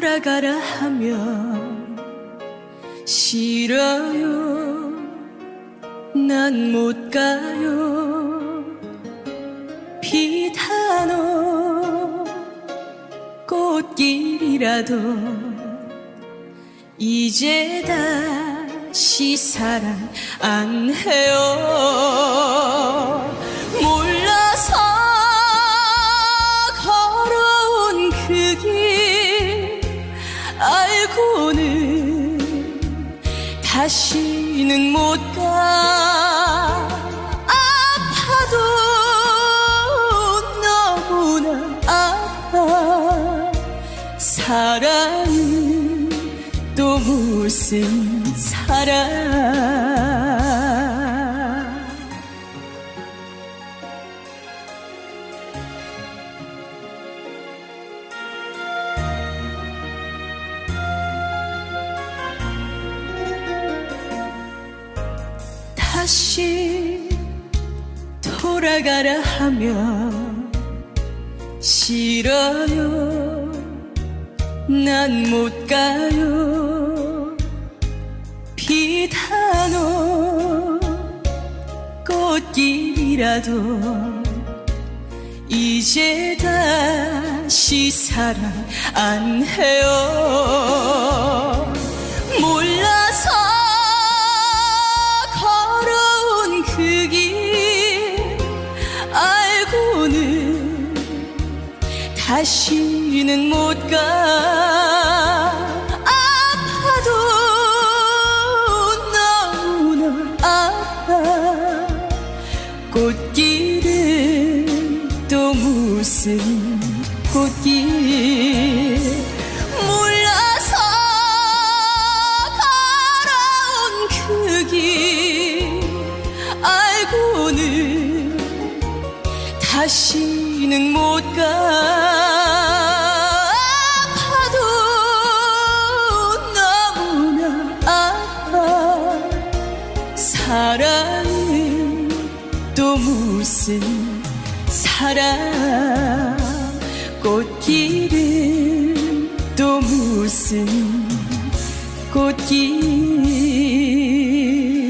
돌아가라 하면 싫어요. 난 못 가요. 비단오 꽃길이라도 이제 다시 사랑 안 해요. 몰라서 걸어온 그 길 알고는 다시는 못 가. 아파도 너무나 아파. 사랑은 또 무슨 사랑. 다시 돌아가라 하면 싫어요. 난 못 가요. 비단오 꽃길이라도 이제 다시 사랑 안 해요. 몰라서 걸어온 그 길 알고는 다시는 못 가. 아파도 너무나 아파. 꽃길은 또 무슨 꽃길. 몰라서 걸어온 그 길 알고는 다시는 못 가. 아파도 너무나 아파. 사랑은 또 무슨 사랑. 꽃길은 또 무슨 꽃길.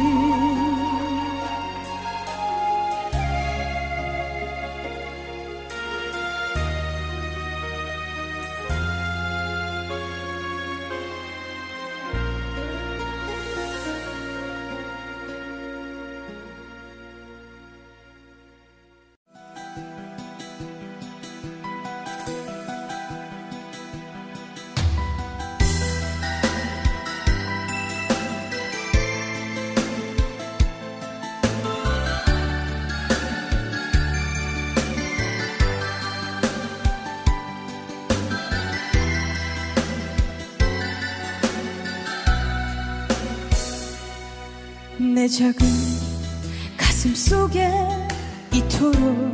내 작은 가슴 속에 이토록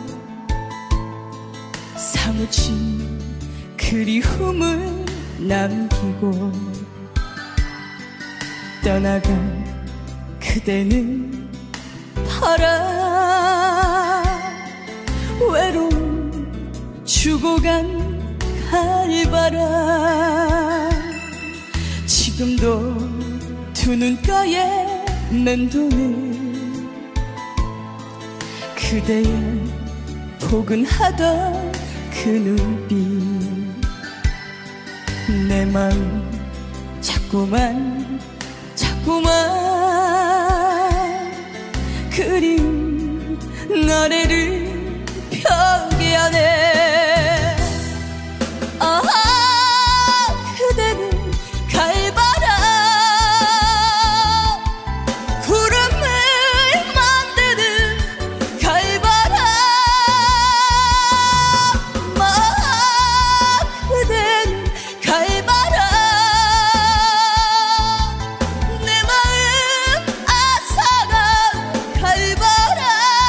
사무친 그리움을 남기고 떠나간 그대는 봐라. 외로움 주고 간 갈바람. 지금도 두 눈가에 맴도는 그대의 포근하던 그 눈빛. 내 마음 자꾸만 그리운 노래를 펴게 하네. 아하 그대는 갈바람. 구름을 만드는 갈바람. 그대는 갈바람. 내 마음 아삭한 갈바람.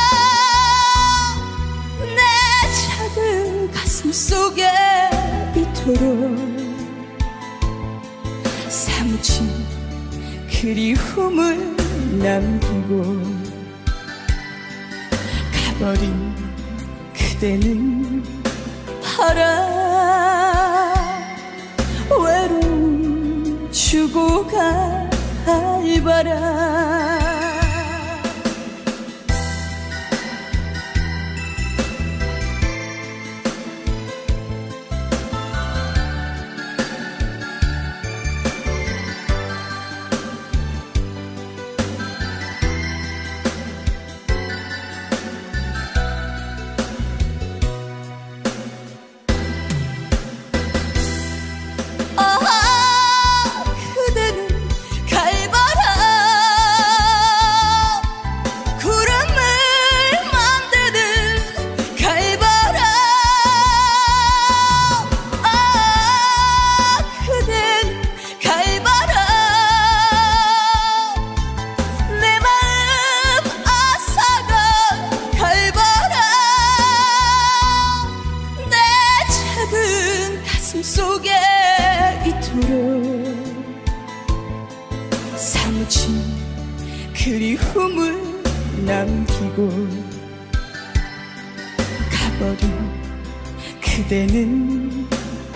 내 작은 가슴 속에 이토록 사무친 그리움을 남기고 가버린 그대는 봐라. 가을바람 속에 이토록 사무친 그리움을 남기고 가버린 그대는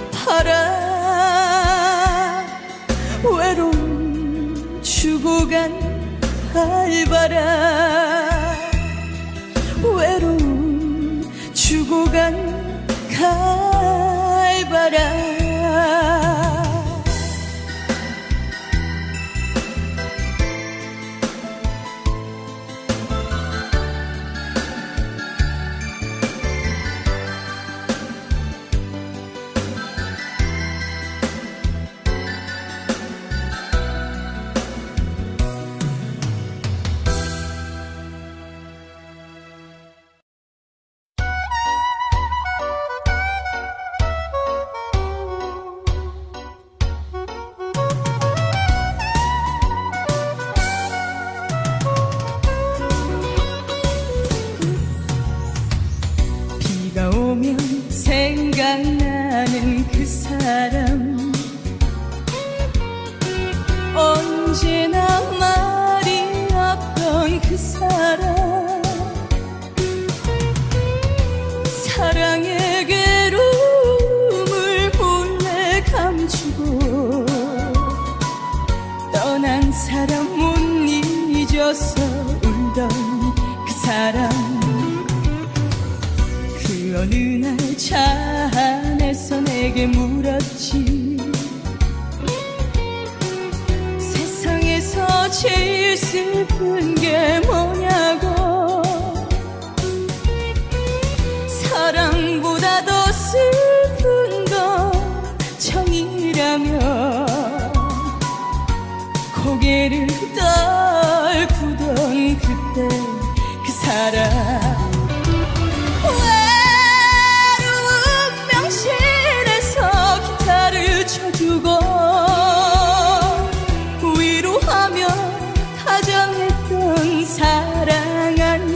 바라 외로움 주고 간 가을바람 외로움 주고 간 가을바람 비가 오면 생각나는 그 사람 언제나 말이 없던 그 사람 사랑의 괴로움을 몰래 감추고 떠난 사람 못 잊어서 울던 그 사람 어느 날 차 안에서 내게 물었지 세상에서 제일 슬픈 게 뭐냐고 사랑보다 더 슬픈 건 정이라며 고개를 떨구던 그때 그 사람 쳐주고 위로하며 다정했던 사랑한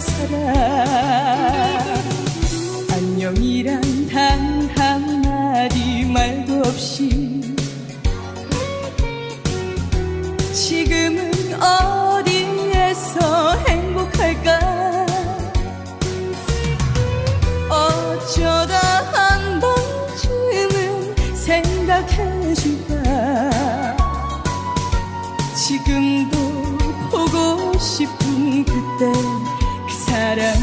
사람 안녕이란 단 한마디 말도 없이 지금은 어디에서 행복할까 어쩌다 한 번쯤은 생각해줄까 지금도 보고 싶은 그때 그 사람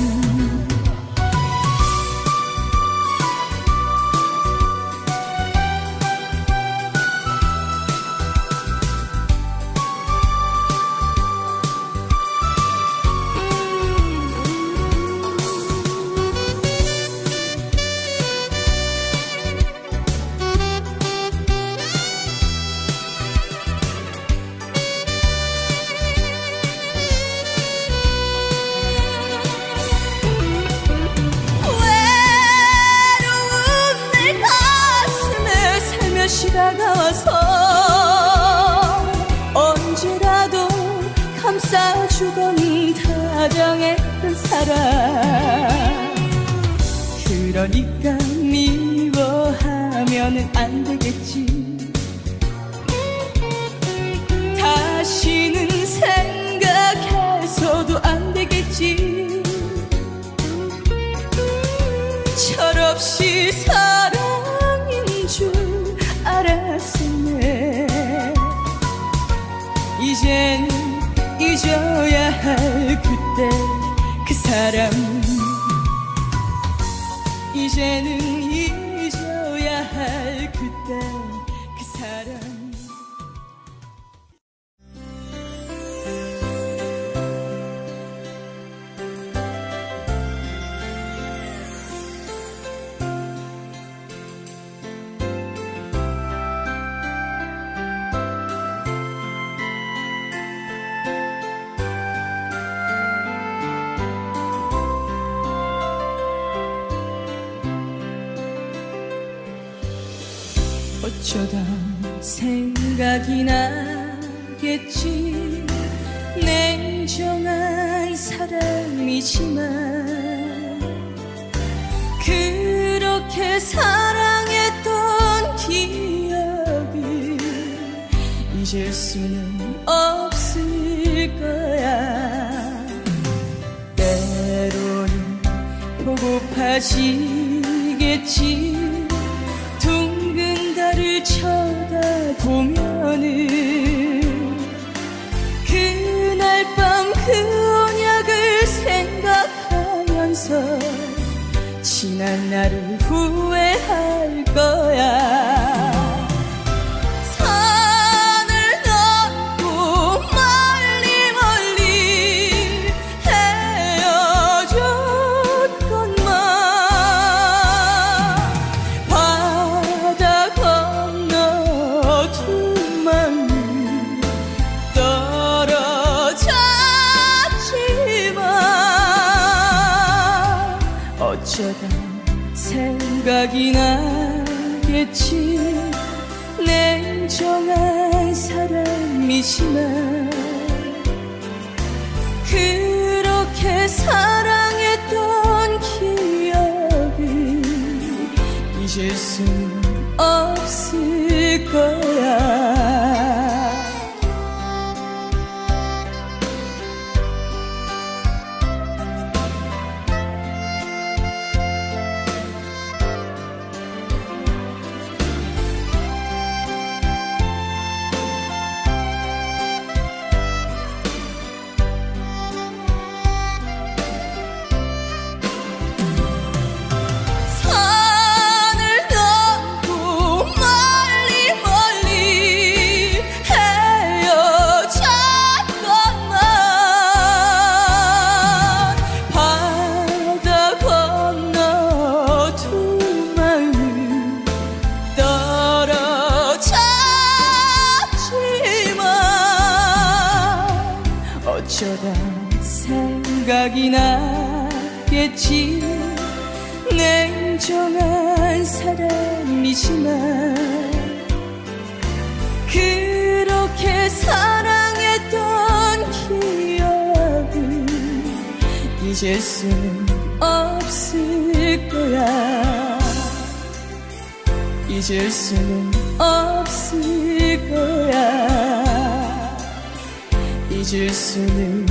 다가와서 언제라도 감싸주던 다정했던 사람 그러니까 미워하면은 안 되겠지 다시는 생각해서도 안 되겠지 철없이 사랑인 줄 알았었네 이제는 어쩌다 생각이 나겠지. 냉정한 사람이지만 그렇게 사랑했던 기억을 잊을 수는 없을 거야. 때로는 보고파지겠지. 둥근 달을 쳐다보면은 그날 밤 그 언약을 생각하면서 지난 날을 후회할 거야. 산을 넘고 멀리 멀리 헤어졌건만 바다 건너 두 마음이 떨어졌지만 어쩌다 생각이 나겠지. 냉정한 사람이지만 그렇게 사랑했던 기억을 잊을 수는 없을 거야. 어쩌다 생각이 나겠지. 냉정한 사람이지만 그렇게 사랑했던 기억을 잊을 수는 없을 거야. 잊을 수는 없을 거야. 잊을 수는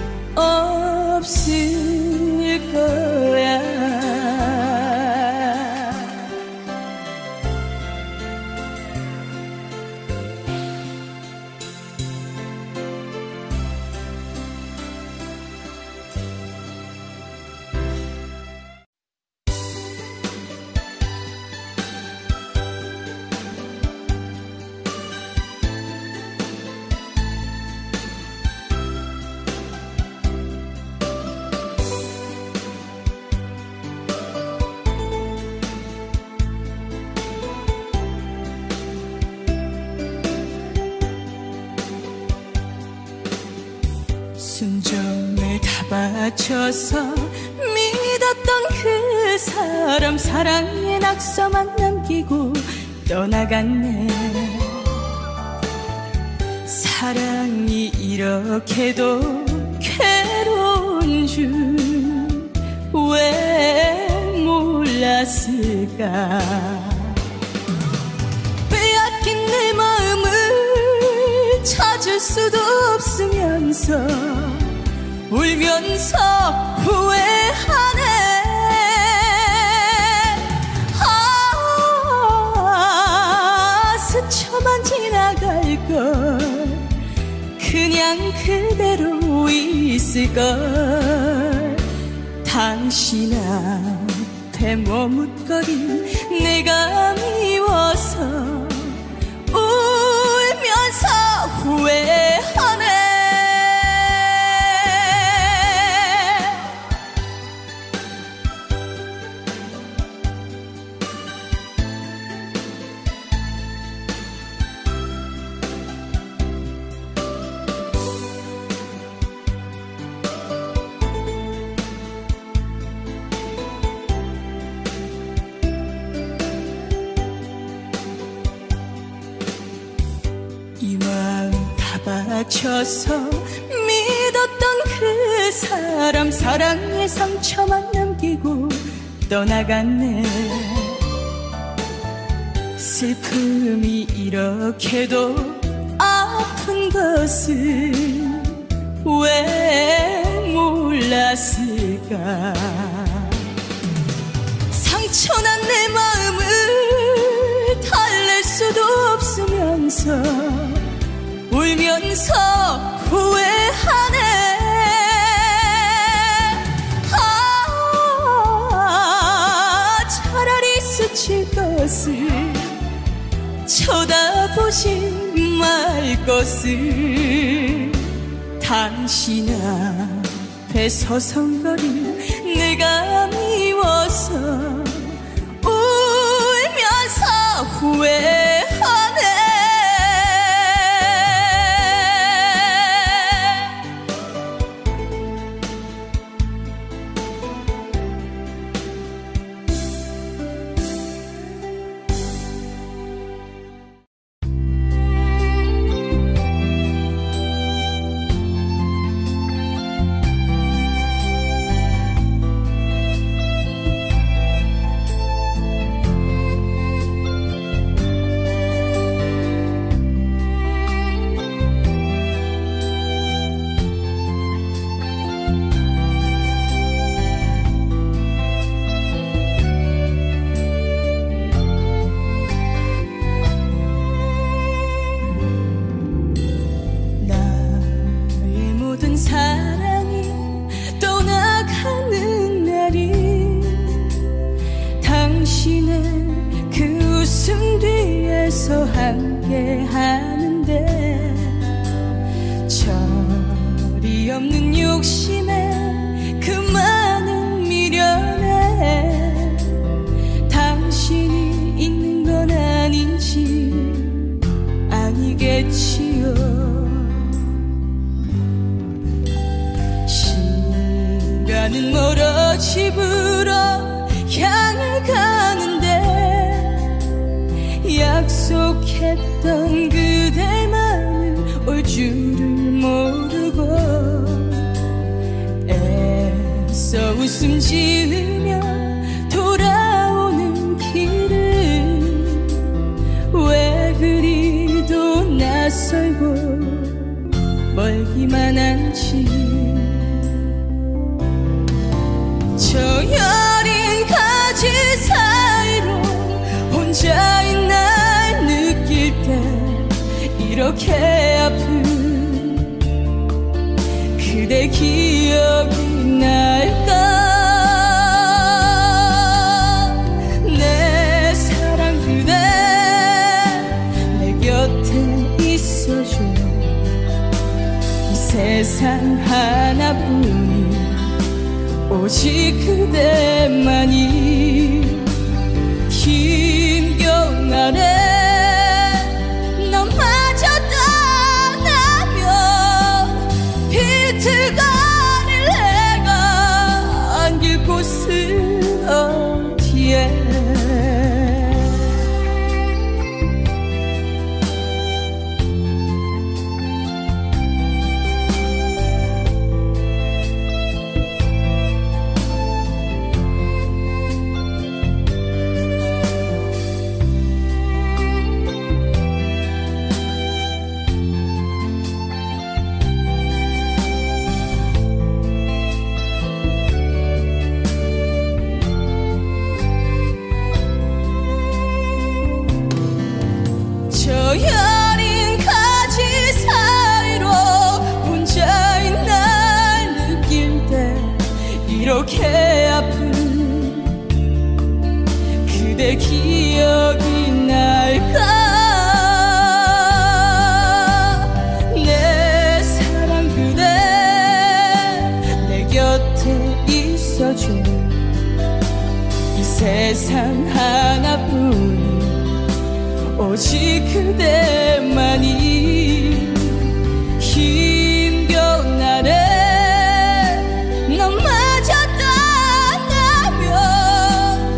없을 거야. 순정을 다 바쳐서 믿었던 그 사람 사랑의 낙서만 남기고 떠나갔네. 사랑이 이렇게도 괴로운 줄 왜 몰랐을까. 빼앗긴 내 마음을 찾을 수도 없으면서 울면서 후회하네. 스쳐만 지나갈걸. 그냥 그대로 있을걸. 당신한테 머뭇거린 내가 미워서 울면서 후회하네. 다쳐서 믿었던 그 사람 사랑의 상처만 남기고 떠나갔네. 슬픔이 이렇게도 아픈 것을 왜 몰랐을까. 상처난 내 마음을 달랠 수도 없으면서 울면서 후회하네. 차라리 스칠 것을 쳐다보지 말 것을. 당신 앞에 서성거린 내가 미워서 울면서 후회하네. 사랑이 떠나가는 날이 당신의 그 웃음 뒤에서 함께 하는데 절이 없는 욕심에 그 많은 미련에 당신이 있는 건 아닌지 아니겠지요. 나는 멀어 집으로 향해 가는데 약속했던 그대만은 올 줄을 모르고 애써 웃음 지으며 돌아오는 길을 왜 그리도 낯설고 멀기만 한지. 저 여린 가지 사이로 혼자인 날 느낄 때 이렇게 아픈 그대 기억이 날까. 내 사랑 그대 내 곁에 있어줘. 이 세상 하나뿐인 오직 그대만이 힘겨운 날에 너마저 떠나면 비틀거릴 내가 안길 곳은 어디에. 저 여린 가지 사이로 혼자인 날 느낄 때 이렇게 아픈 그대 기억이 날까. 내 사랑 그대 내 곁에 있어줘. 이 세상 하나뿐인 오직 그대만이 힘겨운 날에 너마저 떠나면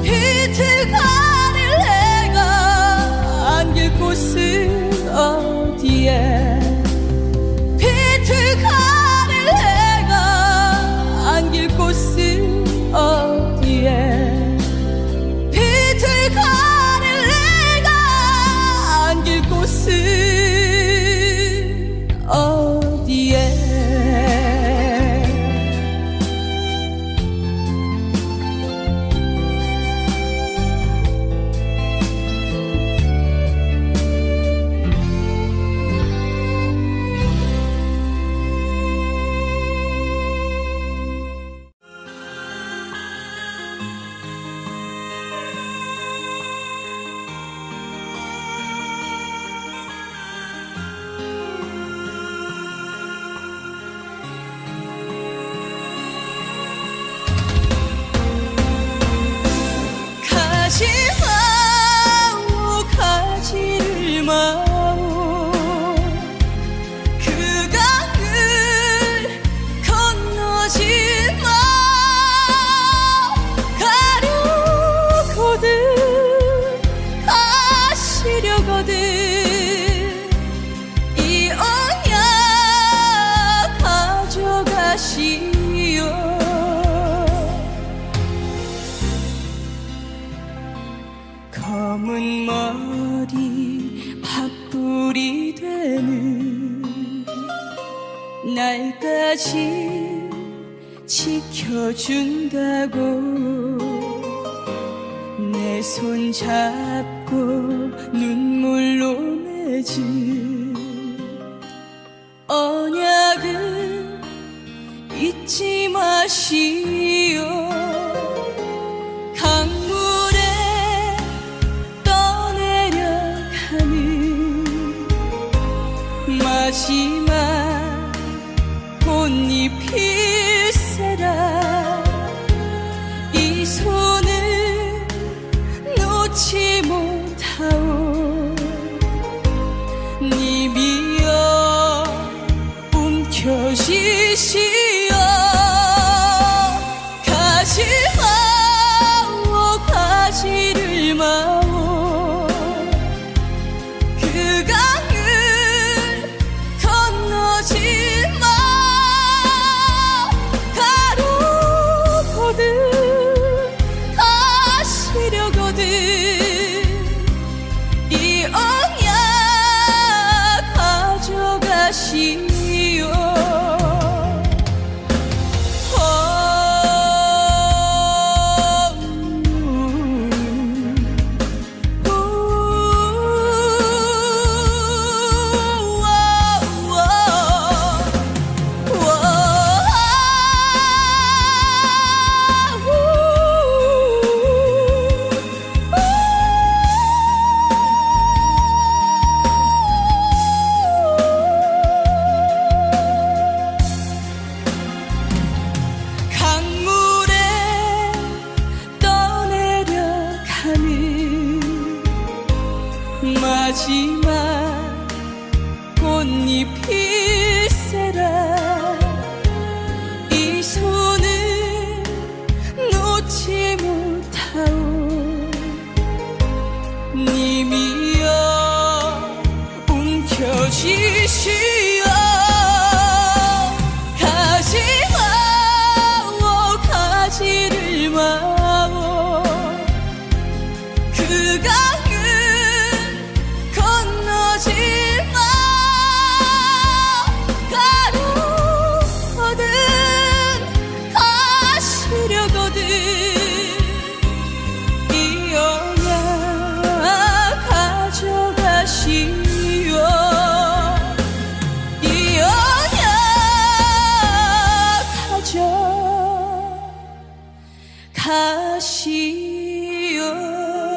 비틀거릴 내가 안길 곳은 어디에. 가시려거든 이 언약 가져가시오. 검은 머리 팥불이 되는 날까지 지켜준다고 내 손 잡고 눈물로 맺은 언약은 잊지 마시오. 강물에 떠내려가는 마지막 꽃잎일세라 이 손을 놓지 못하오. 님이여 움켜쥐시오. 가지마오 가지를 마오. 그 강을 건너지 마. 가로거든 가시려거든 이 언약 가져가시오. 마지막 꽃잎일세라 이 손을 놓지 못하오. 님이여 움켜쥐시오. 가지마오 가지를 마오. 그 강을 건너지 마. 가로거든 가시려거든 이 언약 가져가시오. 이 언약 가져가시오.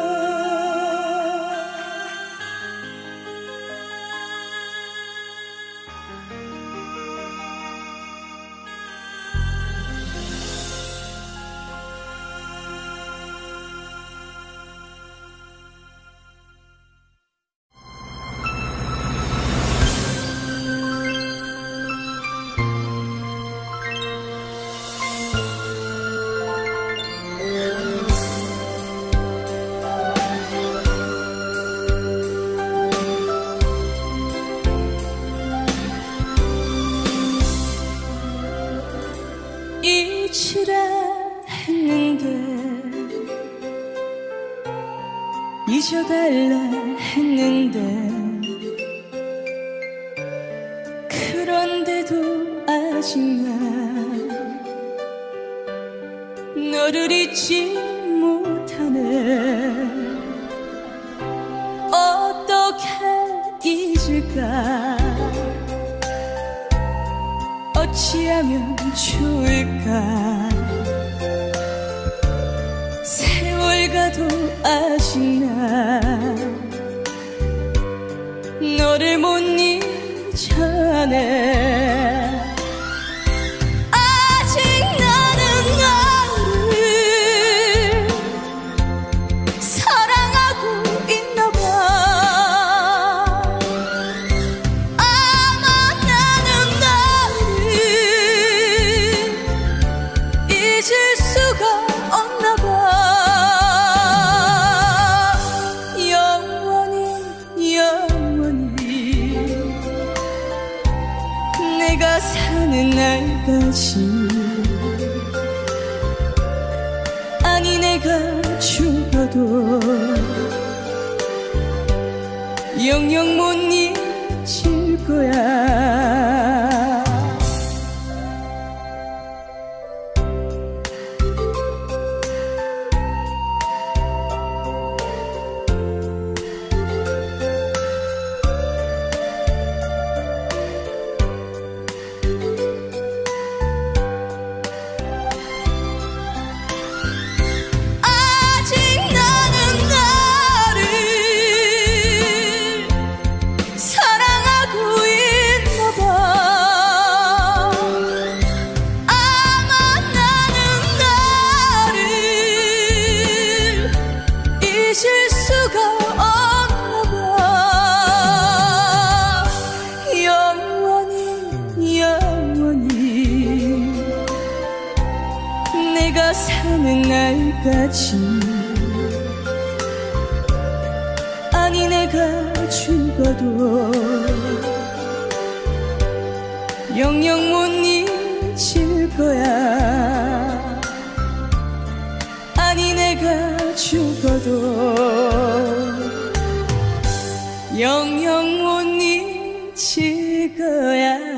잊으라 했는데 잊어달라 했는데 그런데도 아직 난 너를 잊지 못하네. 어떻게 잊을까 어찌하면 좋을까. 세월 가도 아직 난 너를 못 잊어내. 아직 나는 너를 사랑하고 있나봐. 아마 나는 너를 잊을 수가 없나봐. 영원히 사는 날까지 아니 내가 죽어도 영영 못 잊을 거야. 내가 사는 날까지 아니 내가 죽어도 영영 못 잊을 거야. 아니 내가 죽어도 영영 못 잊을 거야.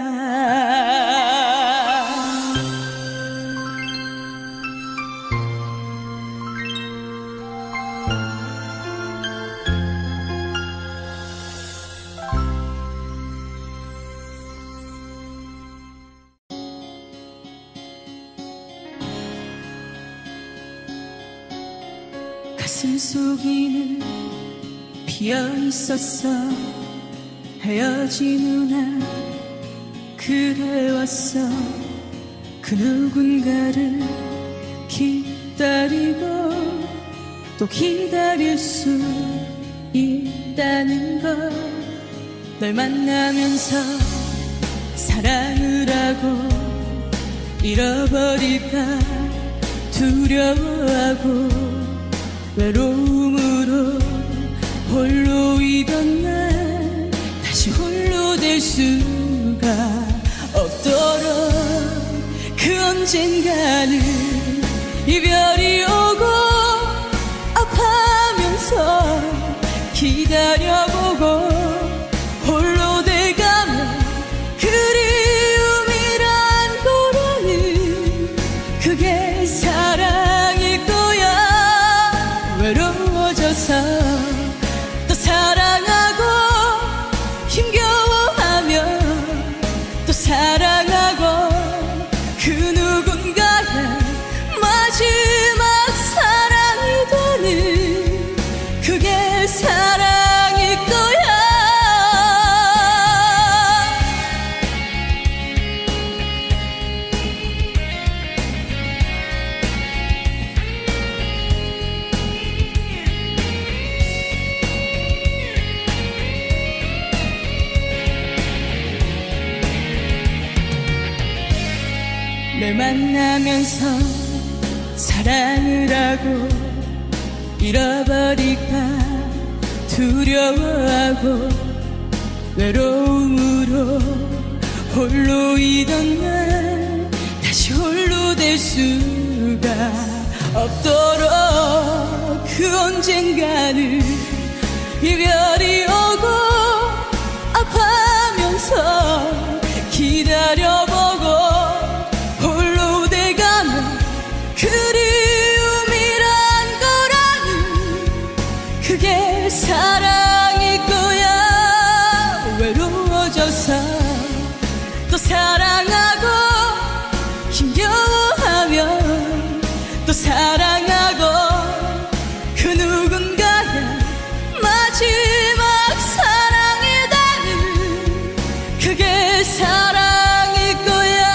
가슴 속에는 비어있었어. 헤어진 후 난 그래왔어. 그 누군가를 기다리고 또 기다릴 수 있다는 걸 널 만나면서 사랑을 하고 잃어버릴까 두려워하고 외로움으로 홀로이던 날 다시 홀로 될 수가 없도록 그 언젠가는 이별이 오고 아파하면서 기다려보고 홀로 돼가면 그리움이란 거라는 그게 사랑일 거야. 외로워져서 또 사랑하고 힘겨워하며 또 사랑하고 그 누군가의 마지막 사랑이 되는 그게 사랑일 거야. 널 만나면서 사랑을 하고 잃어버릴까 두려워하고 외로움으로 홀로이던 날 다시 홀로 될 수가 없도록 그 언젠가는 이별이 오고 아파하면서 기다려보고 홀로 돼가면 그리움이란 거라는 그게 사랑일 거야. 외로워져서 또 사랑하고 힘겨워하며 또 사랑하고 그 누군가의 마지막 사랑이라는 그게 사랑일 거야.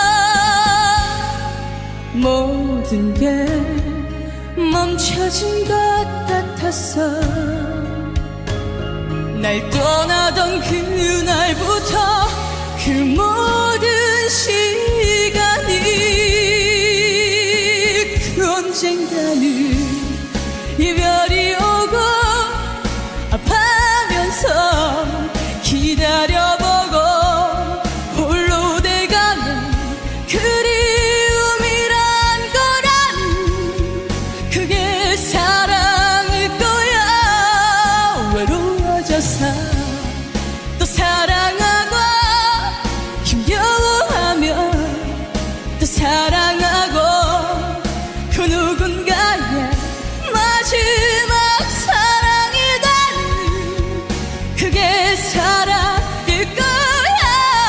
모든 게 멈춰진 것 같았어. 날 떠나던 그날부터 그 모든 시간이 그 언젠가는 이별이 오고 아파하면서 기다려보고 홀로 돼가면 외로워져서 또 사랑하고 힘겨워하며 또 사랑하고 그 누군가의 마지막 사랑이다는 그게 사랑일 거야.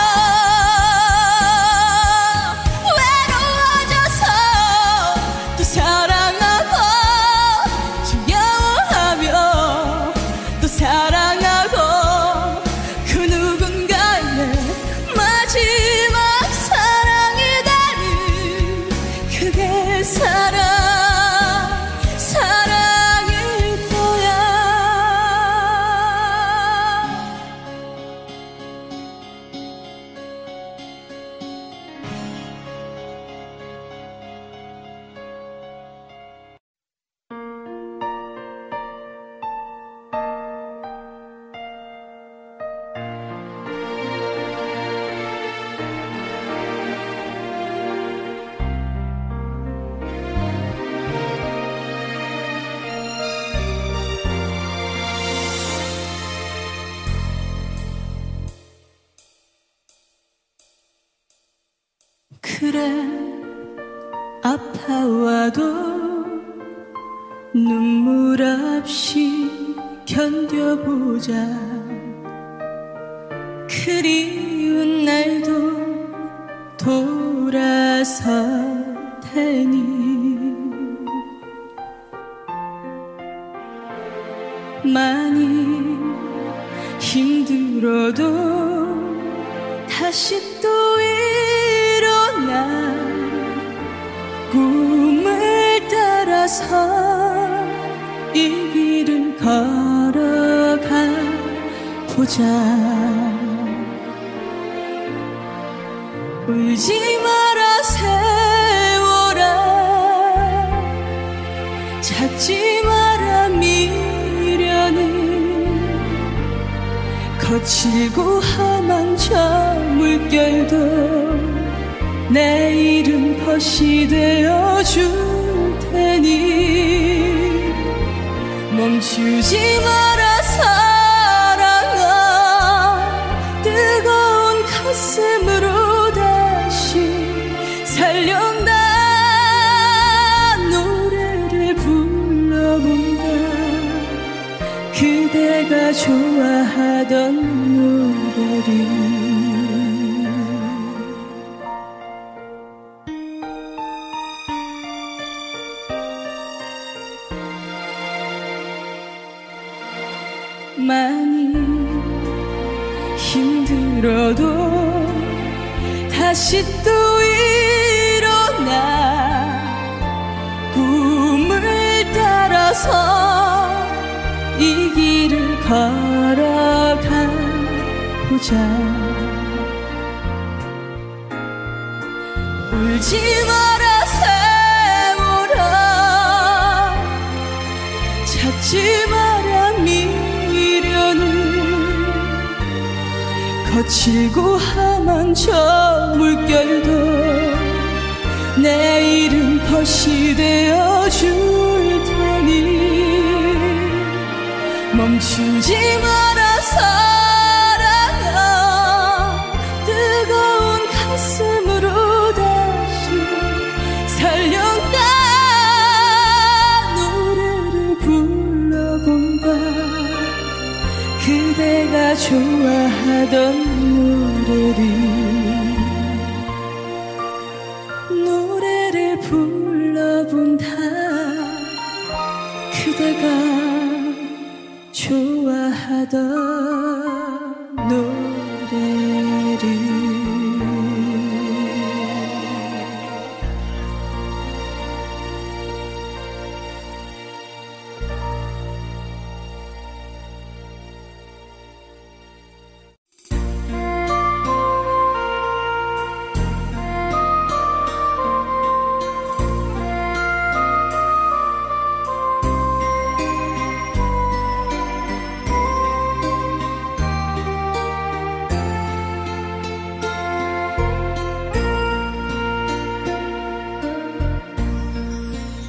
외로워져서 또 사랑하고 힘겨워하며 또 사랑하고 그 누군가의 마지막 사랑이다는 그게 사랑일 거야. 그래 아파와도 눈물 없이 견뎌보자. 그리운 날도 돌아설 테니 많이 힘들어도 다시 또 일어나 꿈을 따라서 이 길을 걸어가 보자. 울지 마라 세월아, 찾지 마라 미련은 거칠고 험한 저 물결도 내일은 벗이 되어줄 테니 멈추지 마라 사랑아. 뜨거운 가슴으로 다시 살려온다. 노래를 불러본다. 그대가 좋아하던 노래를. 많이 힘들어도 다시 또 일어나 꿈을 따라서 이 길을 걸어가 보자. 울지 마라 세월아, 찾지 마라 미련은 거칠고 험한 저 물결도 내일은 벗이 되어줄 테니 멈추지 마라 사랑아. 뜨거운 가슴으로 다시 살려온다. 노래를 불러본다. 그대가 좋아하던 노래를 불러본다. 그대가 좋아하던 노래를.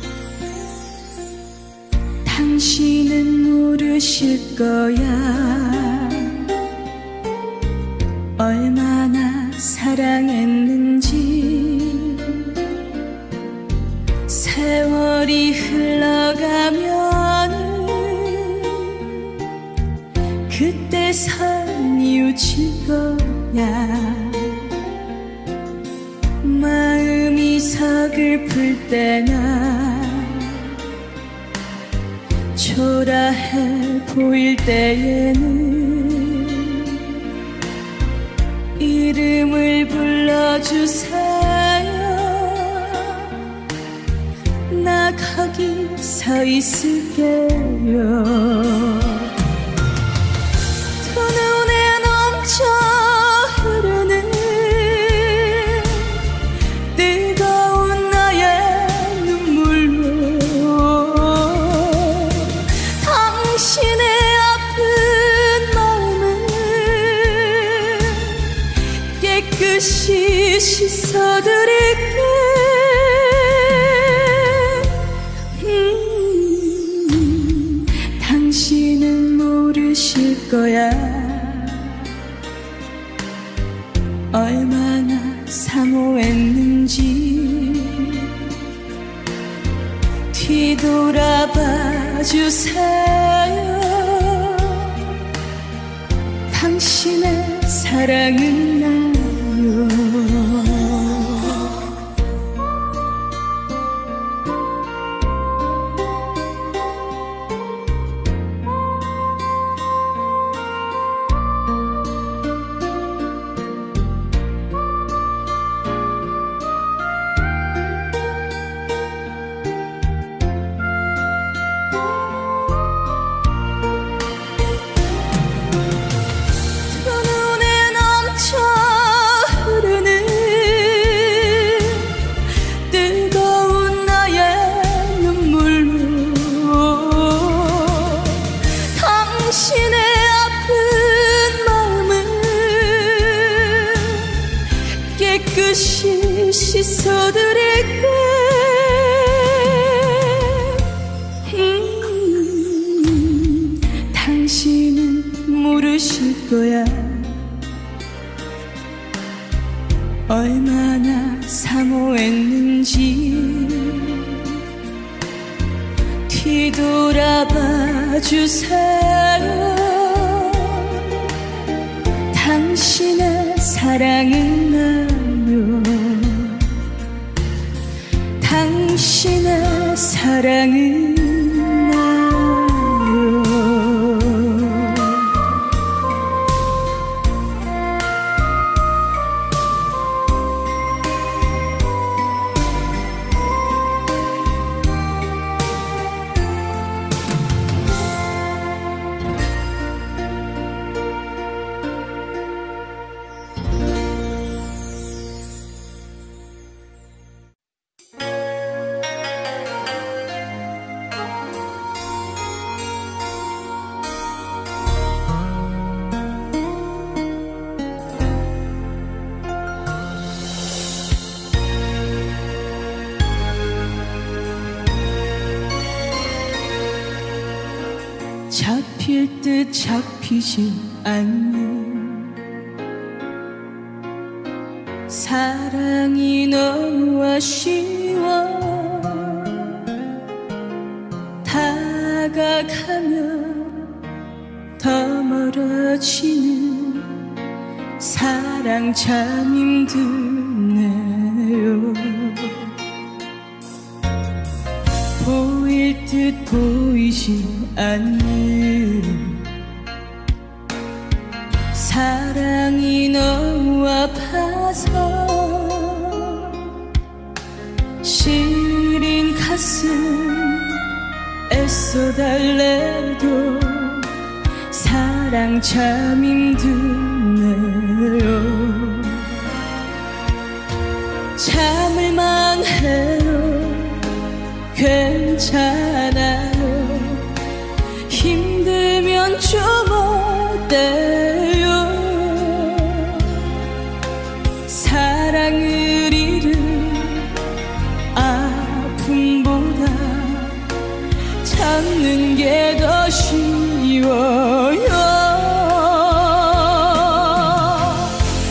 당신은 모르실 거야. 얼마나 사랑했는지 세월이 흘러가면은 그때선 이웃일 거야. 마음이 서글플 때나 초라해 보일 때에는 이름을 불러주세요. 나 거기 서 있을게요. 두 눈에 넘쳐 흐르는 뜨거운 나의 눈물로 당신의 아픈 마음을 깨끗이 씻어드릴게. 당신은 모르실 거야. 얼마나 사모했는지 뒤돌아봐 주세요. 당신의 사랑은 나요. 깨끗이 씻어드릴게. 당신은 모르실 거야. 얼마나 사모했는지 뒤돌아봐 주세요. 당신의 사랑은 나요. 당신의 사랑은 나요. 잡힐 듯 잡히지 않는 사랑이 너무 아쉬워. 다가가면 더 멀어지는 사랑 참 힘드네요. 보일 듯 보이지 않는 사랑이 너무 아파서 시린 가슴 애써 달래도 사랑 참 힘드네요. 참을만 해요. 괜찮아요. 힘들면 좀 어때요. 사랑을 잃은 아픔보다 참는 게 더 쉬워요.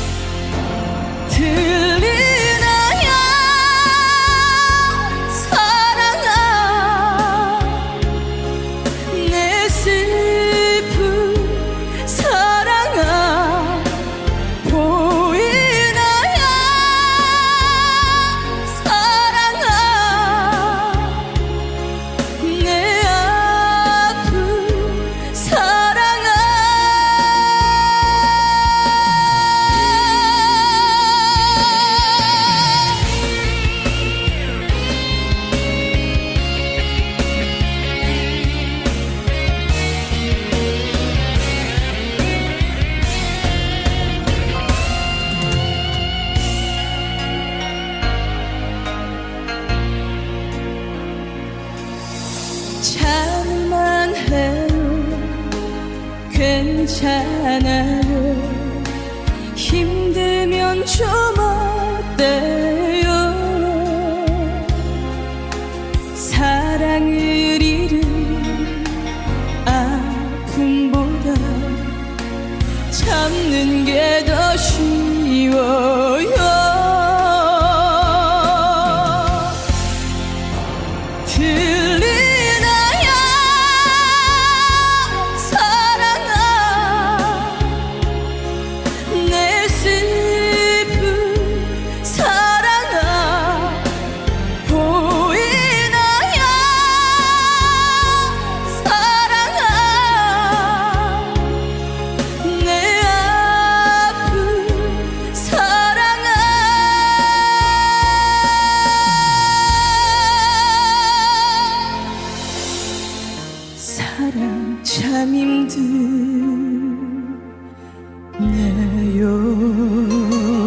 괜찮아요. 힘들면 좀 어때요. 사랑을 잃은 아픔보다 참는 게 더 쉬워요. 들리나요 사랑아 내 슬픈 사랑아. 보이나요 사랑아 내 아픈 사랑아. 사랑 참 힘드네요.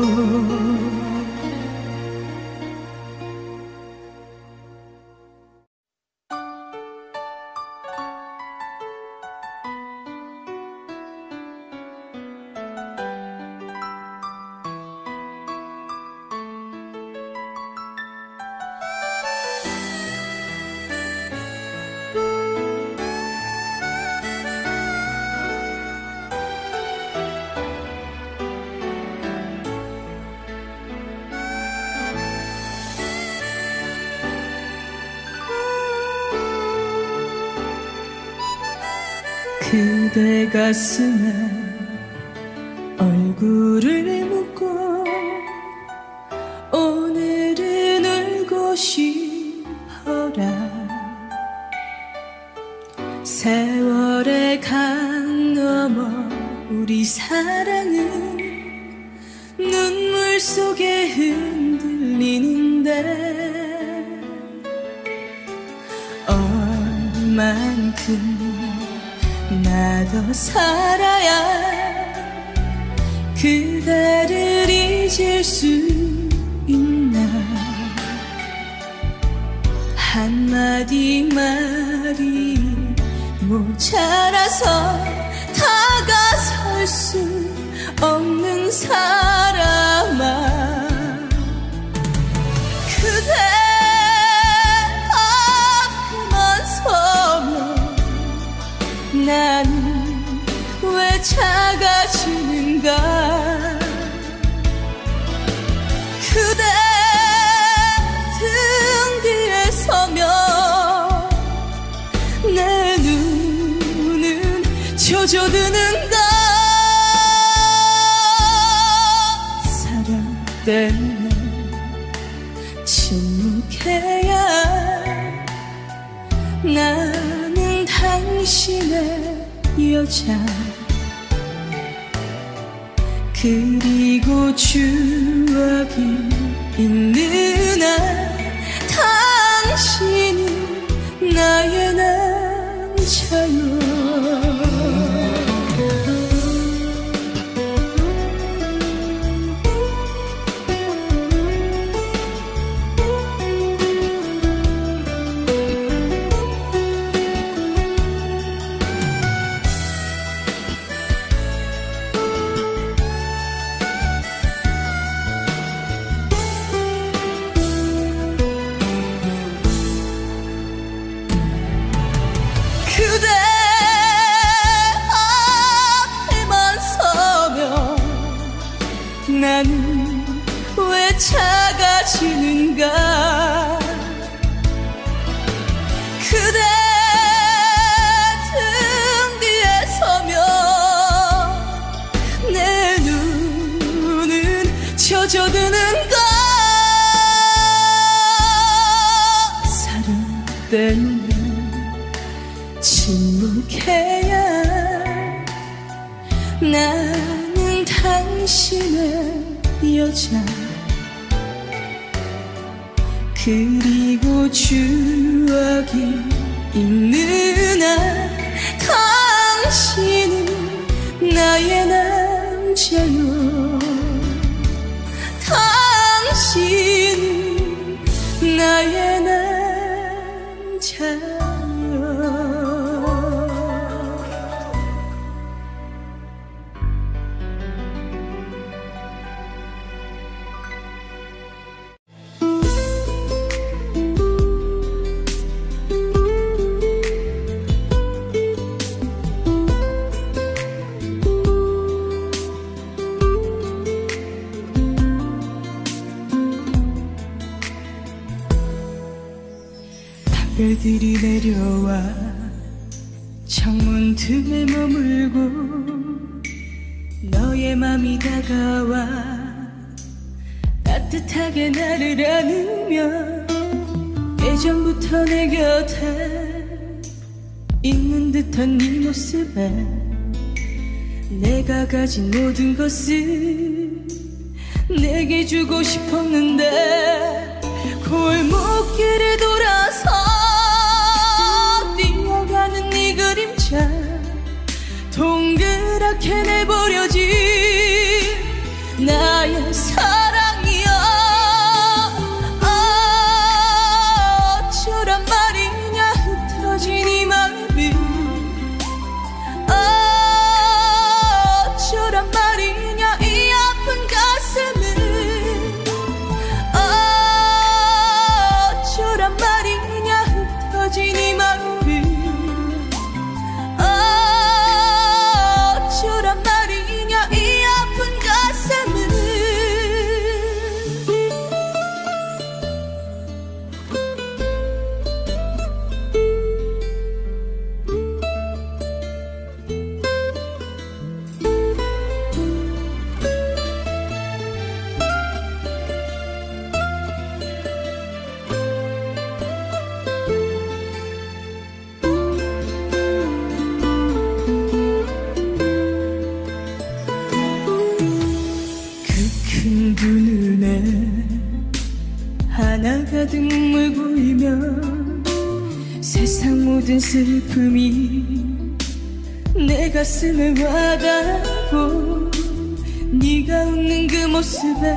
그대 가슴에 얼굴을 묻고 오늘은 울고 싶어라. 세월의 강 넘어 우리 사랑은 눈물 속에 흔들리는데 얼만큼 나 더 살아야 그대를 잊을 수 있나. 한마디 말이 모자라서 다가설 수 없는 사람아. 그대 앞에만 서면 나는 왜 작아지는가. 그대 등 뒤에 서면 내 눈은 젖어드는가. 사랑 때문에 침묵해야 나는 당신의 여자. 그리고 추억이 있는 한 당신은 나의 남자요. 그대 앞에만 서면 나는 왜 작아지는가. 그대 등 뒤에 서면 내 눈은 젖어드는가. 사랑 때문에 침묵해야 나는 당신의 여자. 그리고 추억이 있는 한 당신은 나의 남자요. 당신은 나의 남자요. 별들이 내려와 창문 틈에 머물고 너의 맘이 다가와 따뜻하게 나를 안으며 예전부터 내 곁에 있는 듯한 네 모습에 내가 가진 모든 것을 내게 주고 싶었는데 골목길을 돌아서 뛰어가는 네 그림자 동그랗게 내버려진 나의 사랑이여 어쩌란 말이냐 흩어진 이 마음을 어쩌란 말이냐 이 아픈 가슴을 어쩌란 말이냐 흩어진 이 마음을 어쩌란 말이냐 이 아픈 가슴을 큰 두 눈에 하나가득 눈물 고이며 세상 모든 슬픔이 내 가슴에 와닿고 네가 웃는 그 모습에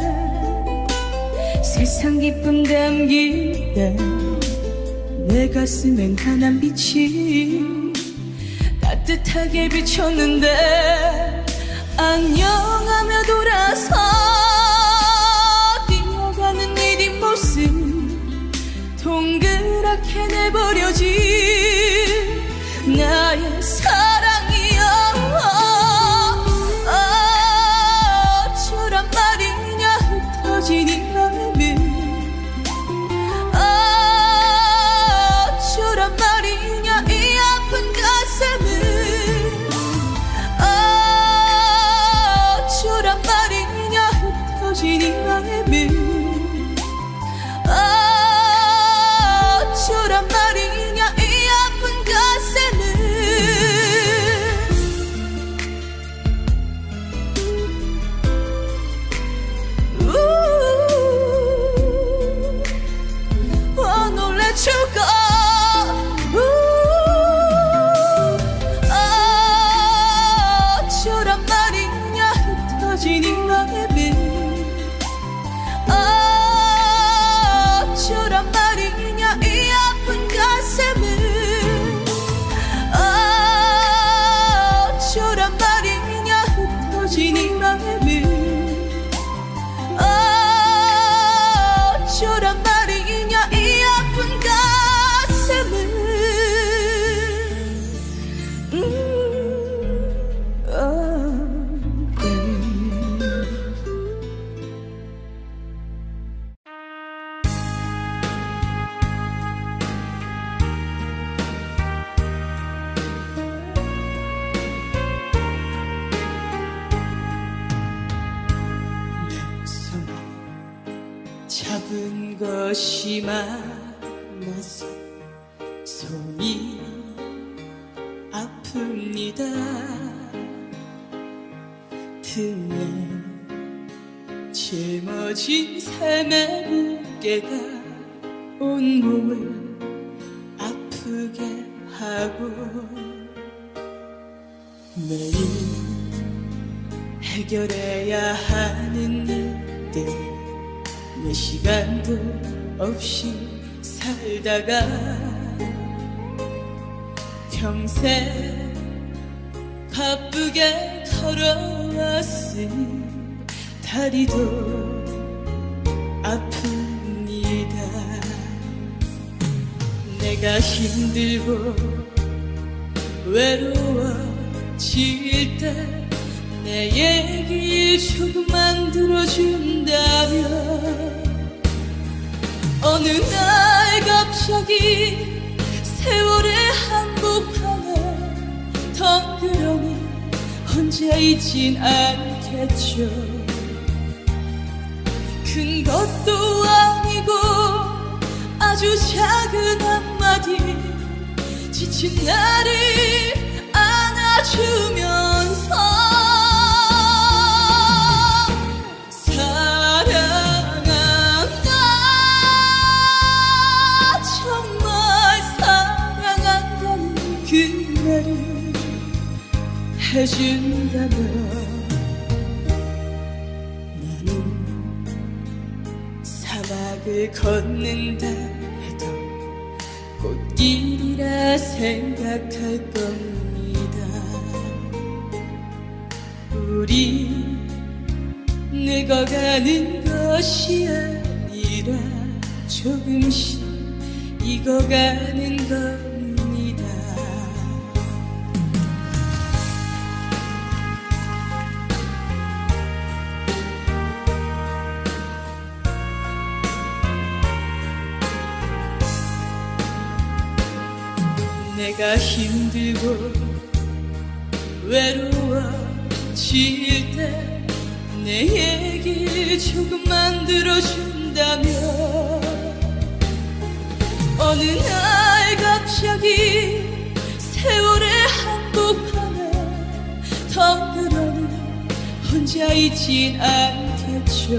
세상 기쁨 담길 때 내 가슴엔 환한 빛이 따뜻하게 비쳤는데 안녕하며 돌아서 뛰어가는 네 뒷모습 동그랗게 내버려진 나의 사랑이여 어쩌란 말이냐 흩어진 이 마음을 어쩌란 말이냐 이 아픈 가슴을 어쩌란 말이냐 흩어진 이 마음을 어쩌란 말이냐 이 아픈 가슴을 놀래줄까 어쩌란 말이냐 흩어진 이 마음을 어쩌란 말이냐 이 아픈 가슴을 어쩌란 말이냐 흩어진 이 마음을 어쩌란 말이냐 이 아픈 가슴을 잡은 것이 많아서 손이 아픕니다. 틈에 짊어진 삶의 무게가 온 몸을 아프게 하고 매일 해결해야 하는 일들 몇 시간도 없이 살다가 평생 바쁘게 걸어왔으니 다리도 아픕니다. 내가 힘들고 외로워질 때 내 얘기 조금만 들어준다면 어느 날 갑자기 세월의 한복판에 덩그러니 혼자 있진 않겠죠. 큰 것도 아니고 아주 작은 한마디 지친 나를 안아주면서 사랑한다, 정말 사랑한다는 그 말을 해준다면 나는 사막을 걷는다 해도 꽃길이라 생각할 겁니다. 우리 늙어가는 것이 아니라 조금씩 익어가는 겁니다. 내가 힘들고 외로워질 때 내 얘기 조금만 들어준다면 어느 날 갑자기 세월의 한복판에 덩그러니 혼자 있진 않겠죠.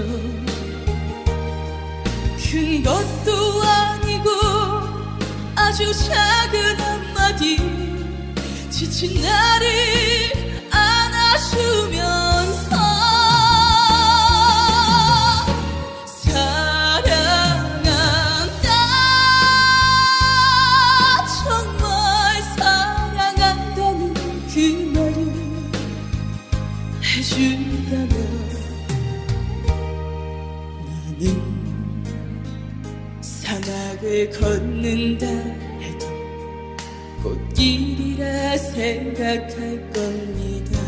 큰 것도 아니고 아주 작은 한마디 지친 나를 안아주면서 사랑한다, 정말 사랑한다는 그 말을 해준다면 나는 사막을 걷는다 해도 꽃길이라 생각할 겁니다.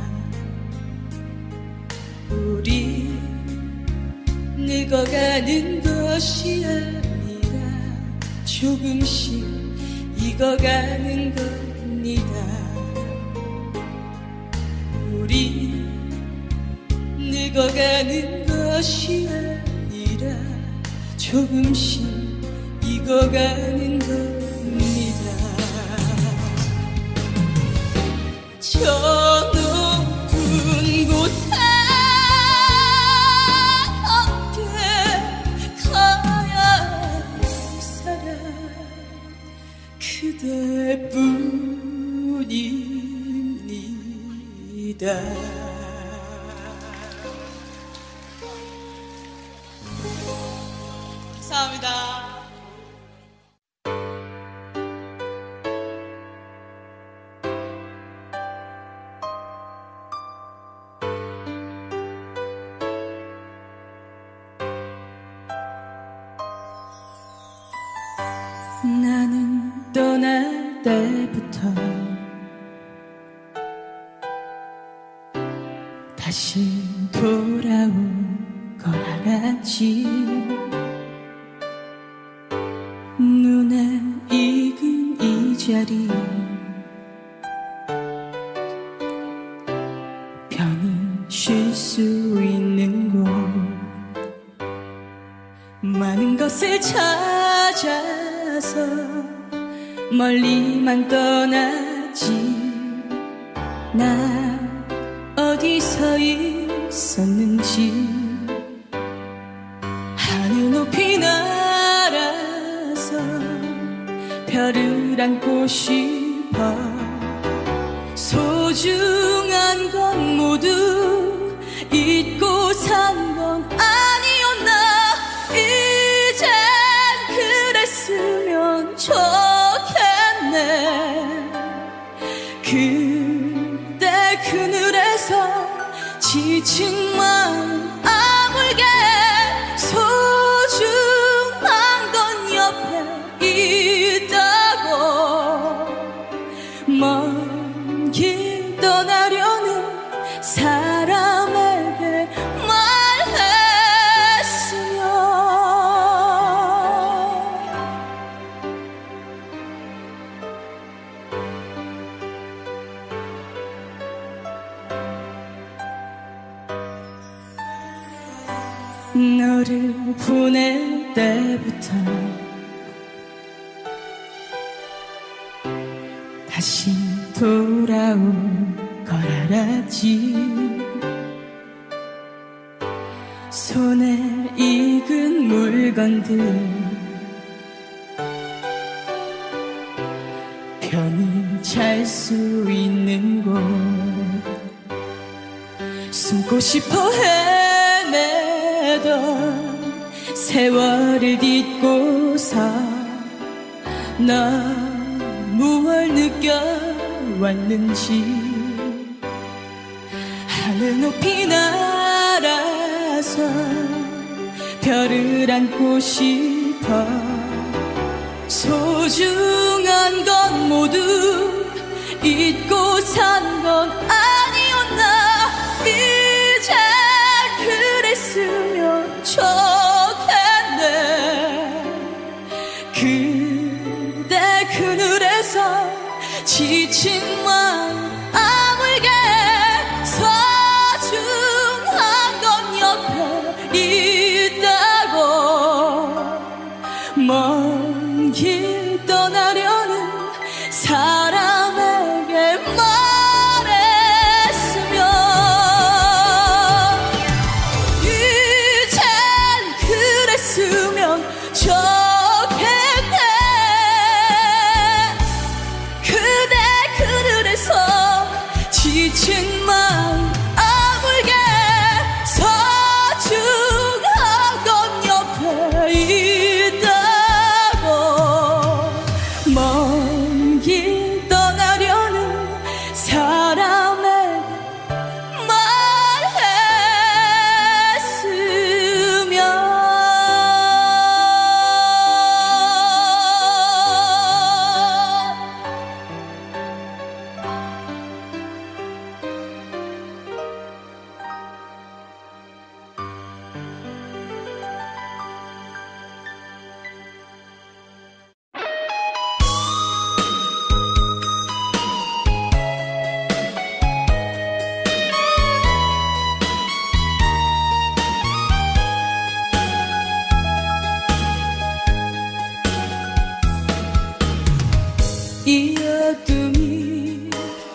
우리 늙어가는 것이 아니라 조금씩 익어가는 겁니다. 우리 늙어가는 것이 아니라 조금씩 익어가는 겁니다. 저 높은 곳에 함께 가야 할 사람 그대뿐입니다. 감사합니다. 나는 떠날 때부터 다시 돌아올 걸 알았지. 눈에 익은 이 자리 편히 쉴 수 있는 곳 많은 것을 찾아서 멀리만 떠나지. 나 어디서 있었는지 하늘 높이 날아서 별을 안고 싶어. 소중한 건 모두 잊고 산 건 아니었나. 이젠 그랬으면 좋겠네. 그때 그늘에서 지친 마음 아물게 소중한 건 옆에 있다고. 먼 길 떠나려는 사람에게 말했으면 너를 보낼 때부터 다시 돌아올 걸 알았지. 손에 익은 물건들 편히 잘 수 있는 곳 숨고 싶어 헤매던 세월을 딛고서 나 무얼 느껴왔는지 하늘 높이 날아서 별을 안고 싶어. 소중한 건 모두 잊고 산 건 아니었나. 이제 그랬으면 좋겠네. 그대 그늘에서 지친 마음 아물게 소중한 건 옆에 있다고. 먼 길 떠나려는 사람에게 말했으면 이젠 그랬으면 좋겠네. 그대 그늘에서 지친 마음 아물게 소중한 건 옆에 있다고. 먼 길 떠나려는 사람에게 말했으면 이 어둠이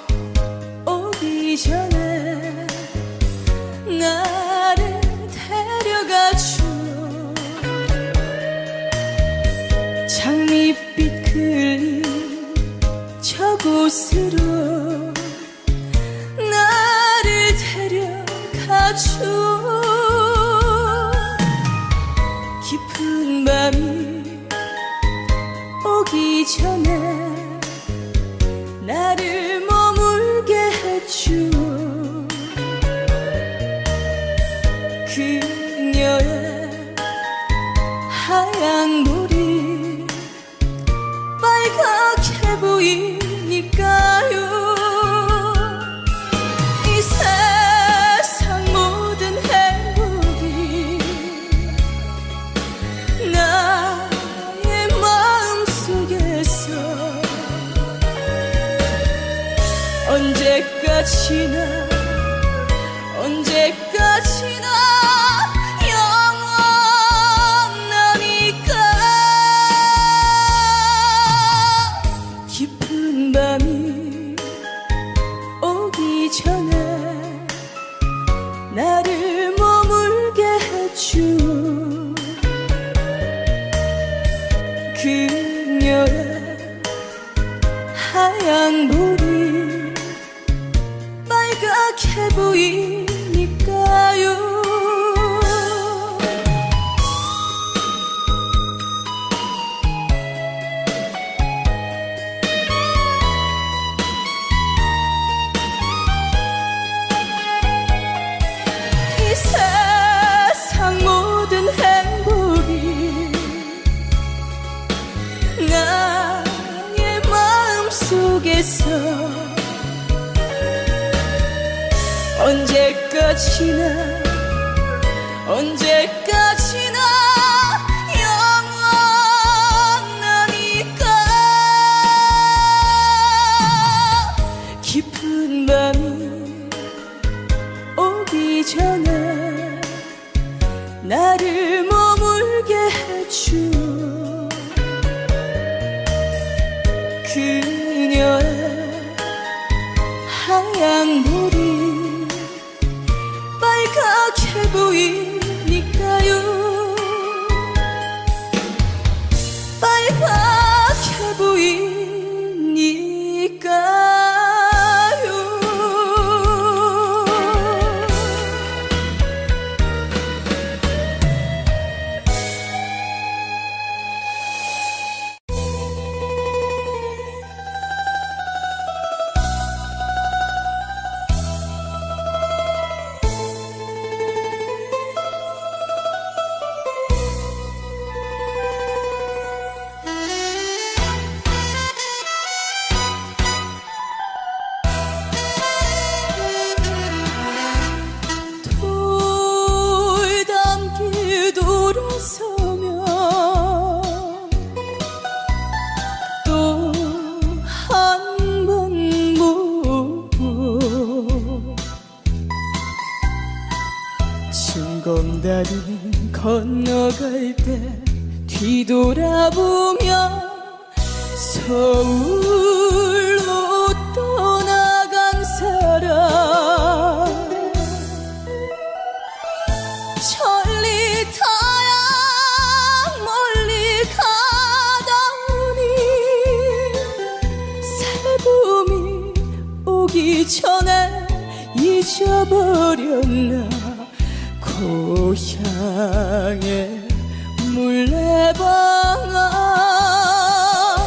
오기 전에 나를 데려가줘. 장밋빛 그림 저곳으로 나를 데려가줘. 깊은 밤이 오기 전에 나를 머물게 해줘. 그녀의 하얀 물이 빨갛게 보이니까요. 이 세상 모든 행복이 나의 마음속에서 언제까지나 영원하니까. 깊은 밤이 오기 전에 나를 머물게 해줘. 그녀의 하얀 물이 빨갛게 보이니까요. 이 세상 모든 행복이 나의 마음속에서 언제까지나 영원하니까. 깊은 밤이 오기 전에 나를 머물게 해준 그녀의 하얀 볼이 빨갛게 보이니까요. 빨갛게 보이니까요. 징검다리 건너갈 때 뒤돌아보며 서울로 떠나간 사람 천리 타야 멀리 가다 오니 새봄이 오기 전에 잊어버렸나 고향의 물레방아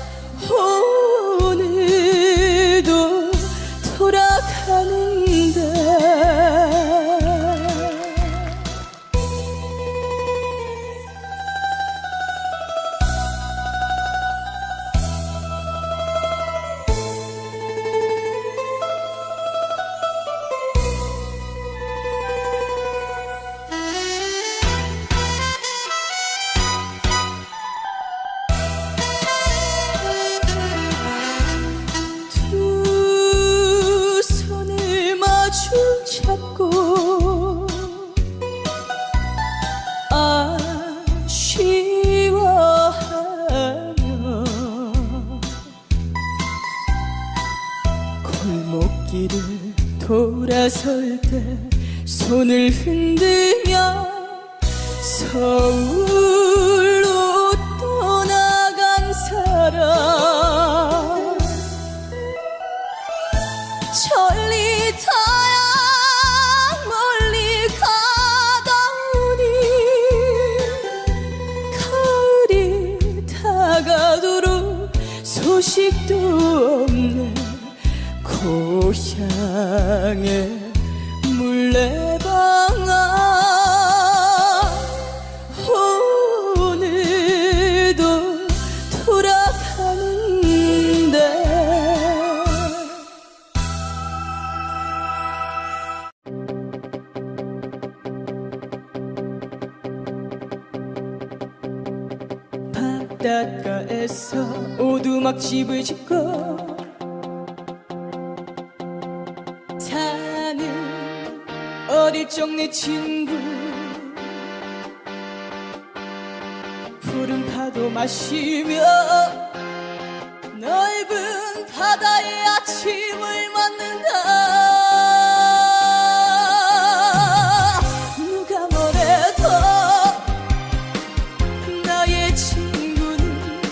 오늘도 돌아가는데 골목길을 돌아설 때 손을 흔들며 서울로 떠나간 사람 천리 타야 멀리 가다 오니 가을이 다가도록 소식도 없네 고향의 물레방아 오늘도 돌아가는데 바닷가에서 오두막집을 짓고 어릴 적 내 친구 푸른 파도 마시며 넓은 바다의 아침을 맞는다 누가 뭐래도 나의 친구는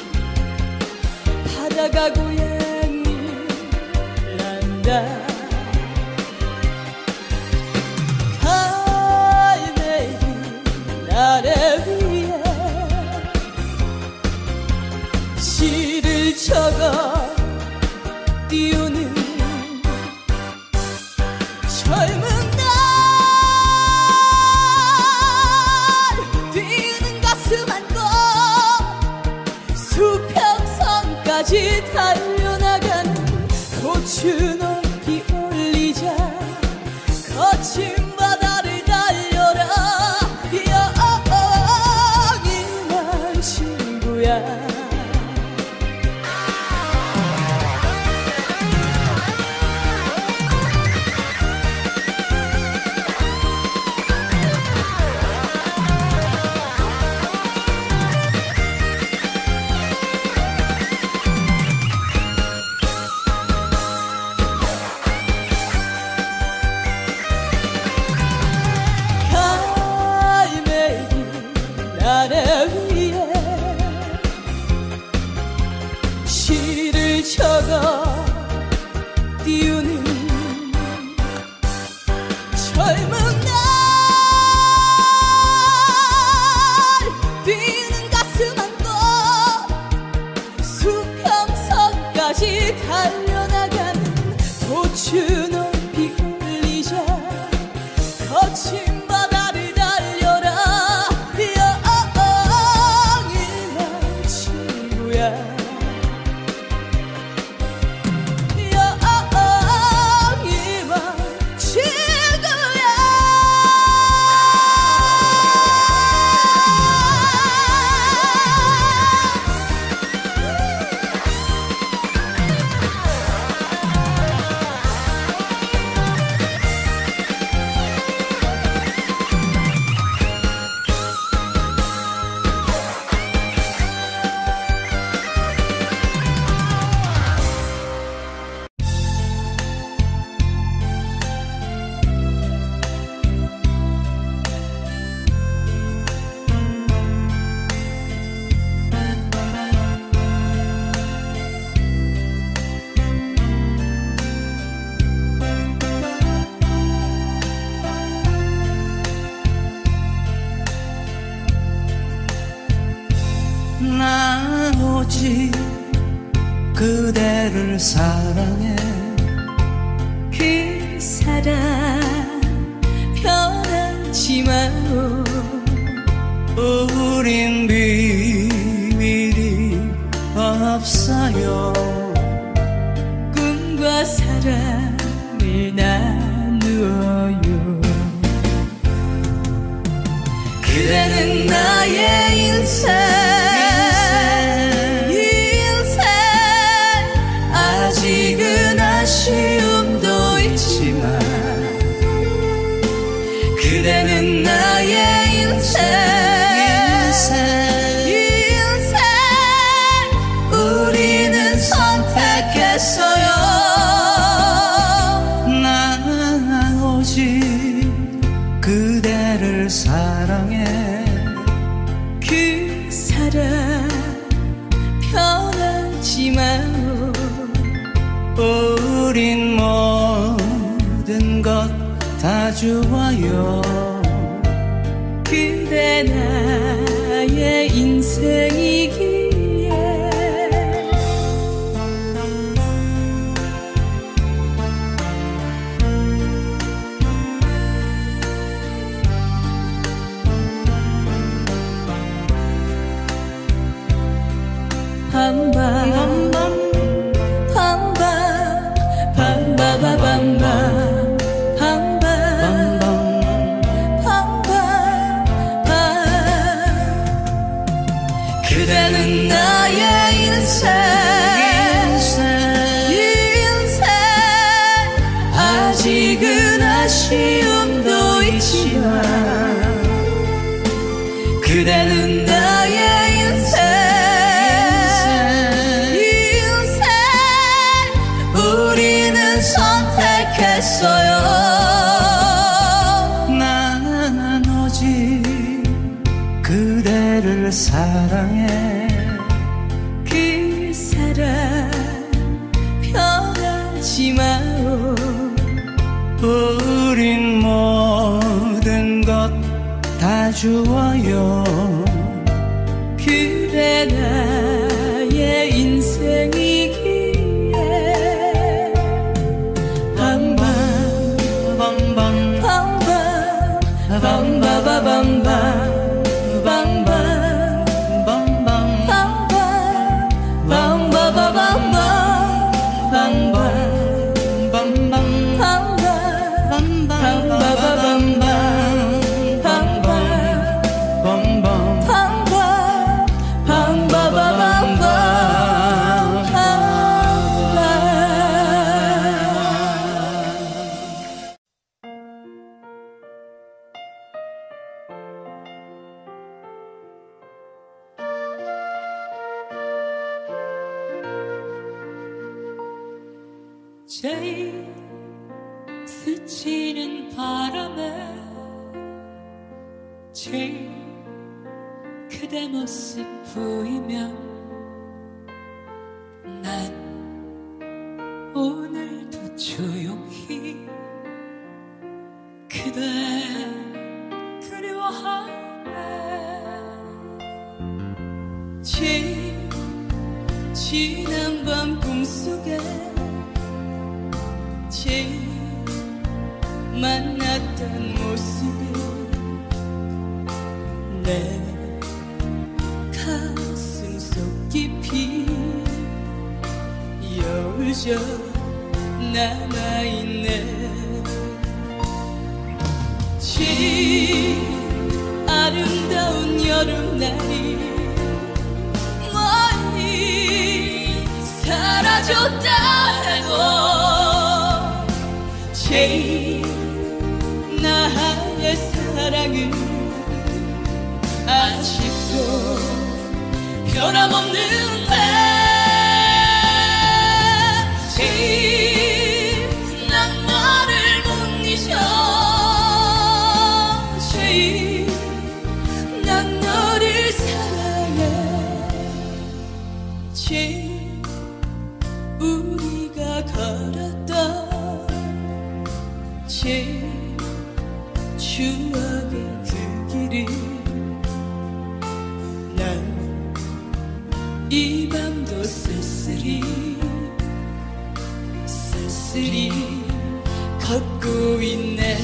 바다가 고향이란다 아래 위에 시를 적어 띄우는 젊은 날 뛰는 가슴 안고 수평선까지 달려나가는 고추 높이 올리자 거친 바다를 달려라 영원한 친구야 젊은 날 뛰는 가슴 안고 수평선까지 달려나가는 도주 높이 흘리자 거친 바다를 달려라 영일만 친구야 나 오직 그대를 사랑해 그 사랑 변하지 마오 우린 비밀이 없어요 꿈과 사랑을 나누어요 그대는 나의 인생 아직은 아쉬움도 있지만 그대는 나의 인생 우리는 선택했어요 난 오직 그대를 사랑해 그 사랑 변하지 마오 우린 모든 것 다 주어요 그대 나의 인생이기에 밤밤 그대는 나의 인생 아직은 아쉬움도 있지만 그대는 나의 인생 우리는 선택했어요 난 오직 그대를 사랑해 그 사랑 변하지 마오 우린 모든 것 다 주어요 그대 나의 인생이기에 밤밤 밤바바밤밤 제일 스치는 바람에 제일 그대 모습 보이면 난 오늘도 조용히 그대 그리워하네. 제일 지난 밤 꿈속에 제일 만났던 모습이 내 가슴 속 깊이 여울져 남아있네. 제일 아름다운 여름날이 멀리 사라졌다 해도 제일 나의 사랑은 아직도 변함없는데. 제일 난 너를 못 잊어. 제일 난 너를 사랑해. 제일 우리가 걸었던 제일 추억의 그 길을 난 이 밤도 쓸쓸히 걷고 있네.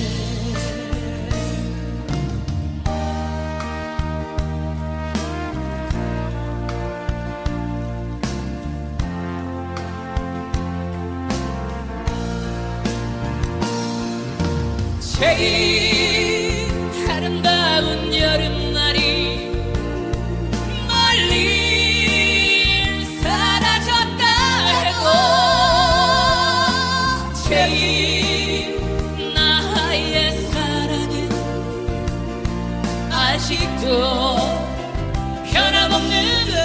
제일 아름다운 여름날이 멀리 사라졌다 해도 제일 나의 사랑은 아직도 변함없는데.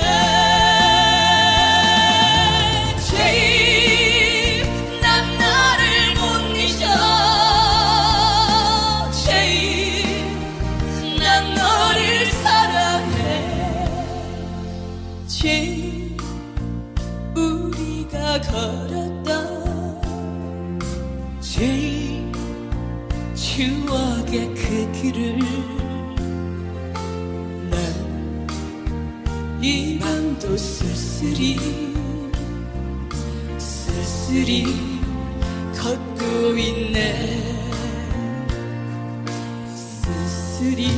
제일 난 너를 못 잊어. 제일 우리가 걸었던 제일 추억의 그 길을 난 이 밤도 쓸쓸히 걷고 있네. 쓸쓸히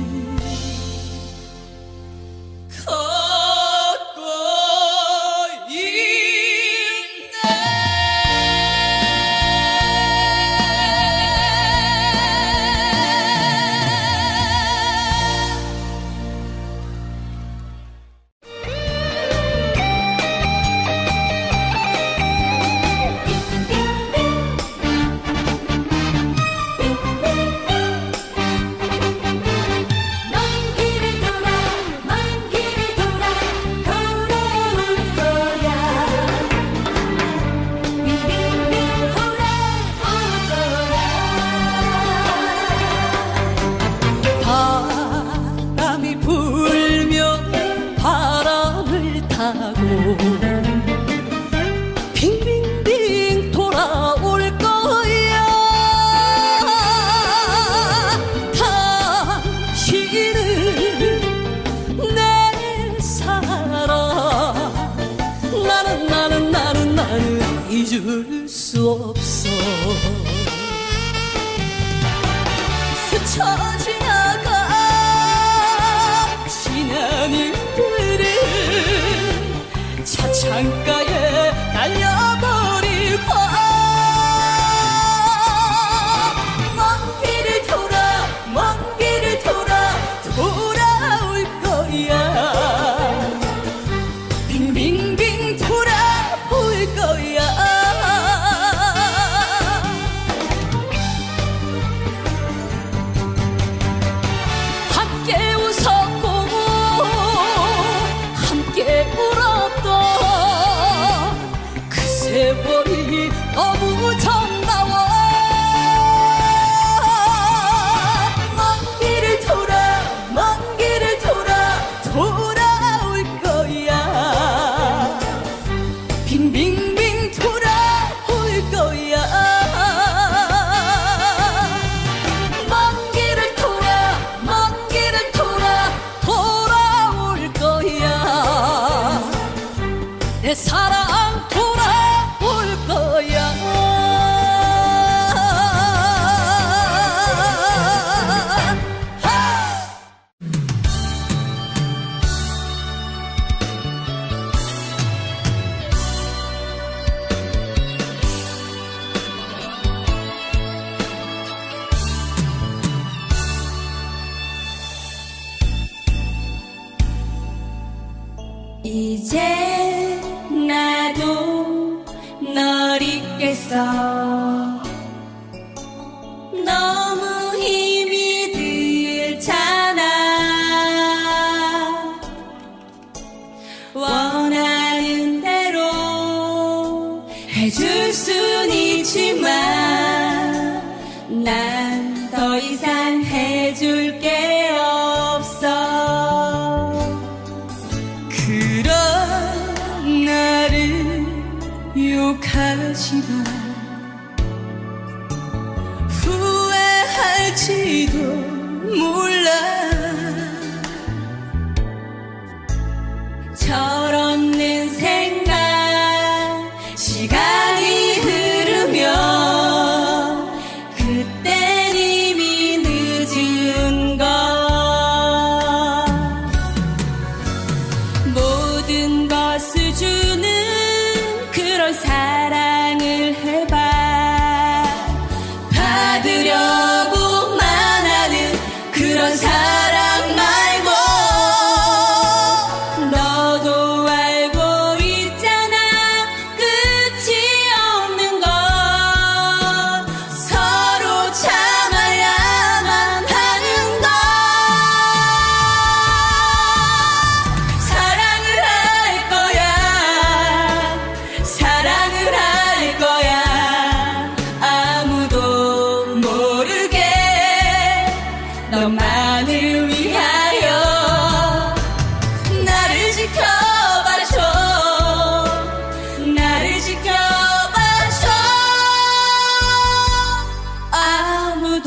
빙빙빙 돌아올 거야. 당신은 내 사랑. 나는 잊을 수 없어. 스쳐 지나가 지난 일들을 차창가에 날려버리고 먼 길을 돌아올 거야. 빙빙빙 돌아올 거야. 함께 웃었고 함께 울었던 내 사랑 돌아올 거야. 이제 나도 널 잊겠어. 너무 힘이 들잖아. 원하는 대로 해줄 순 있지만 난 더 이상 해줄 게 없어. 그런 나를 욕하지 마. 후회할지도 몰라. 철없는 생각 시간이 흐르면 그땐 이미 늦은 걸. 모든 것을 주는 그런 사랑을 해봐. 받으려고만 하는 그런 사랑 말고. 너도 알고 있잖아. 끝이 없는 건 서로 참아야만 하는 것. 사랑을 할 거야. 사랑을 할 거야. 아무도 모르게 너만을 위하여 나를 지켜봐줘. 나를 지켜봐줘. 아무도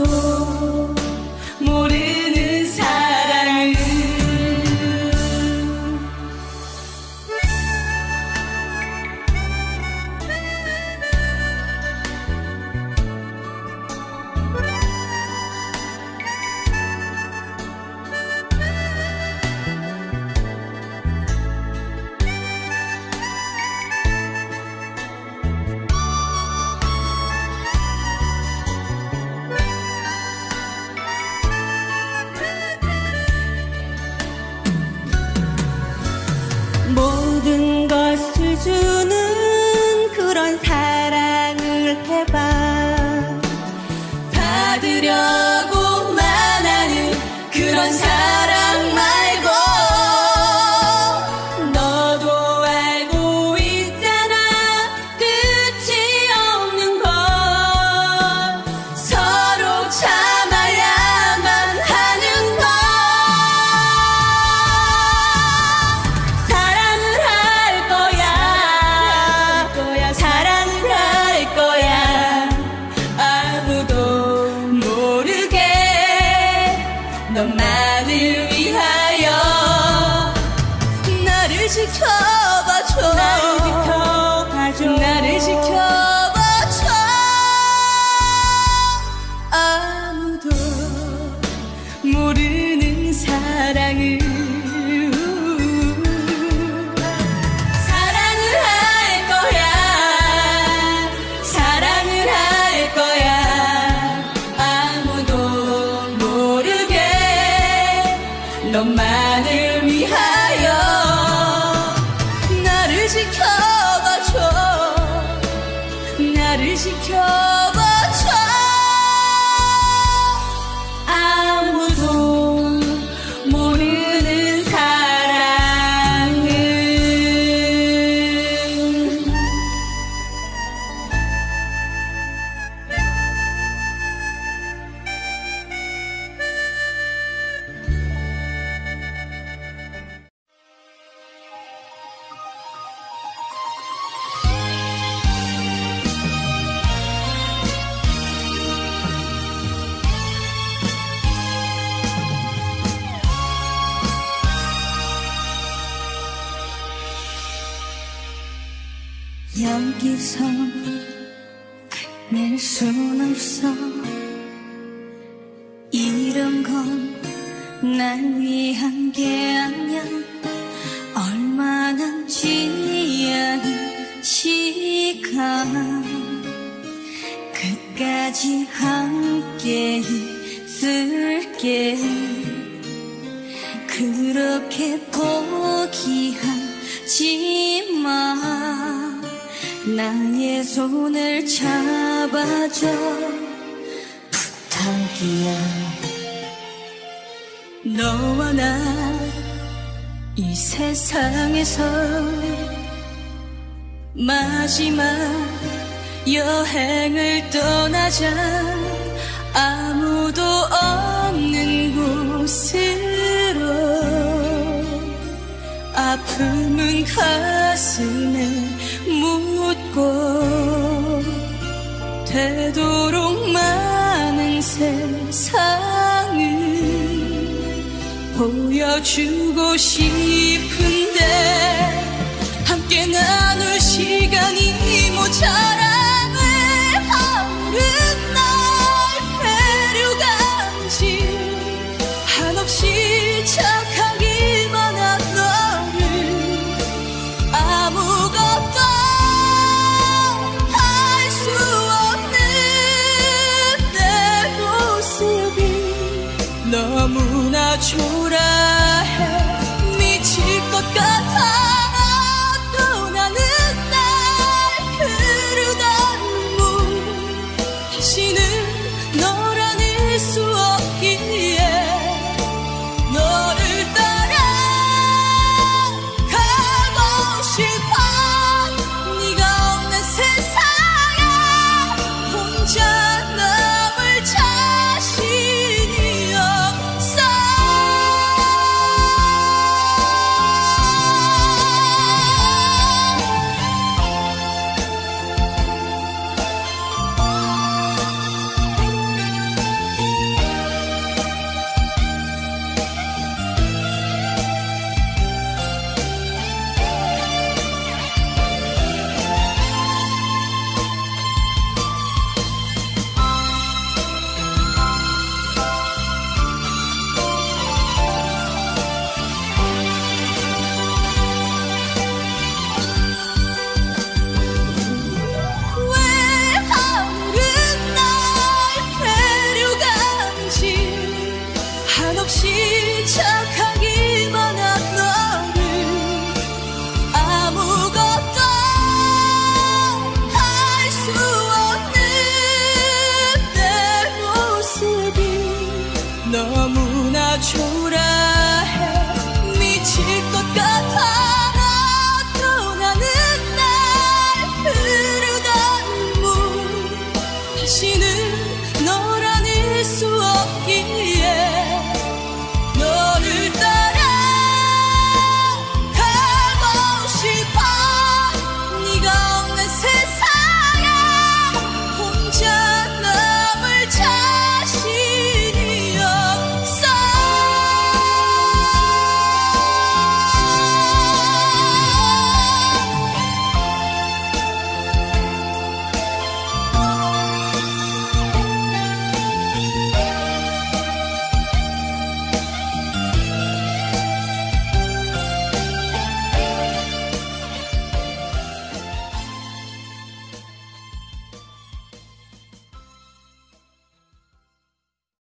모르는 사랑을. 모든 것을 주는 그런 사랑을 해봐. 받으려고만 하는 그런 사랑 말고. 너도 알고 있잖아. 끝이 없는 건 서로 참아야만 하는 것. 사랑을 할 거야. 사랑을 할 거야. 아무도 모르게 너만을 위하여 나를 지켜봐줘. 나를 지켜봐줘. 아무도 모르는 사랑을. 사랑을 할 거야. 사랑을 할 거야. 아무도 모르게 너만을 위하여 나를 지켜봐줘. 나를 지켜봐줘. 아무도 모르는 사랑을. 여기서 끝낼 순 없어. 이런 건 날 위한 게 아냐. 얼마나 지연한 시간 끝까지 함께 있을게. 그렇게 포기하지 마. 나의 손을 잡아줘. 부탁이야. 너와 나 이 세상에서 마지막 여행을 떠나자. 아무도 없는 곳으로. 아픔은 가슴에 묻고 되도록 많은 세상을 보여주고 싶은데 함께 나눌 시간이 모자라. 왜 어른 날 데려가는지. 한없이 착하기만 한 너를 아무것도 할 수 없는 내 모습이 너무나 초라해. 미칠 것 같아. 떠나는 날 흐르던 눈물 다시는 널 안을 수 없기에 너를 따라가고 싶어. 네가 없는 세상에 혼자 남을 자신이 없어. 한없이 착하기만 한 너를 아무것도 할 수 없는 내 모습이 너무나 초라해.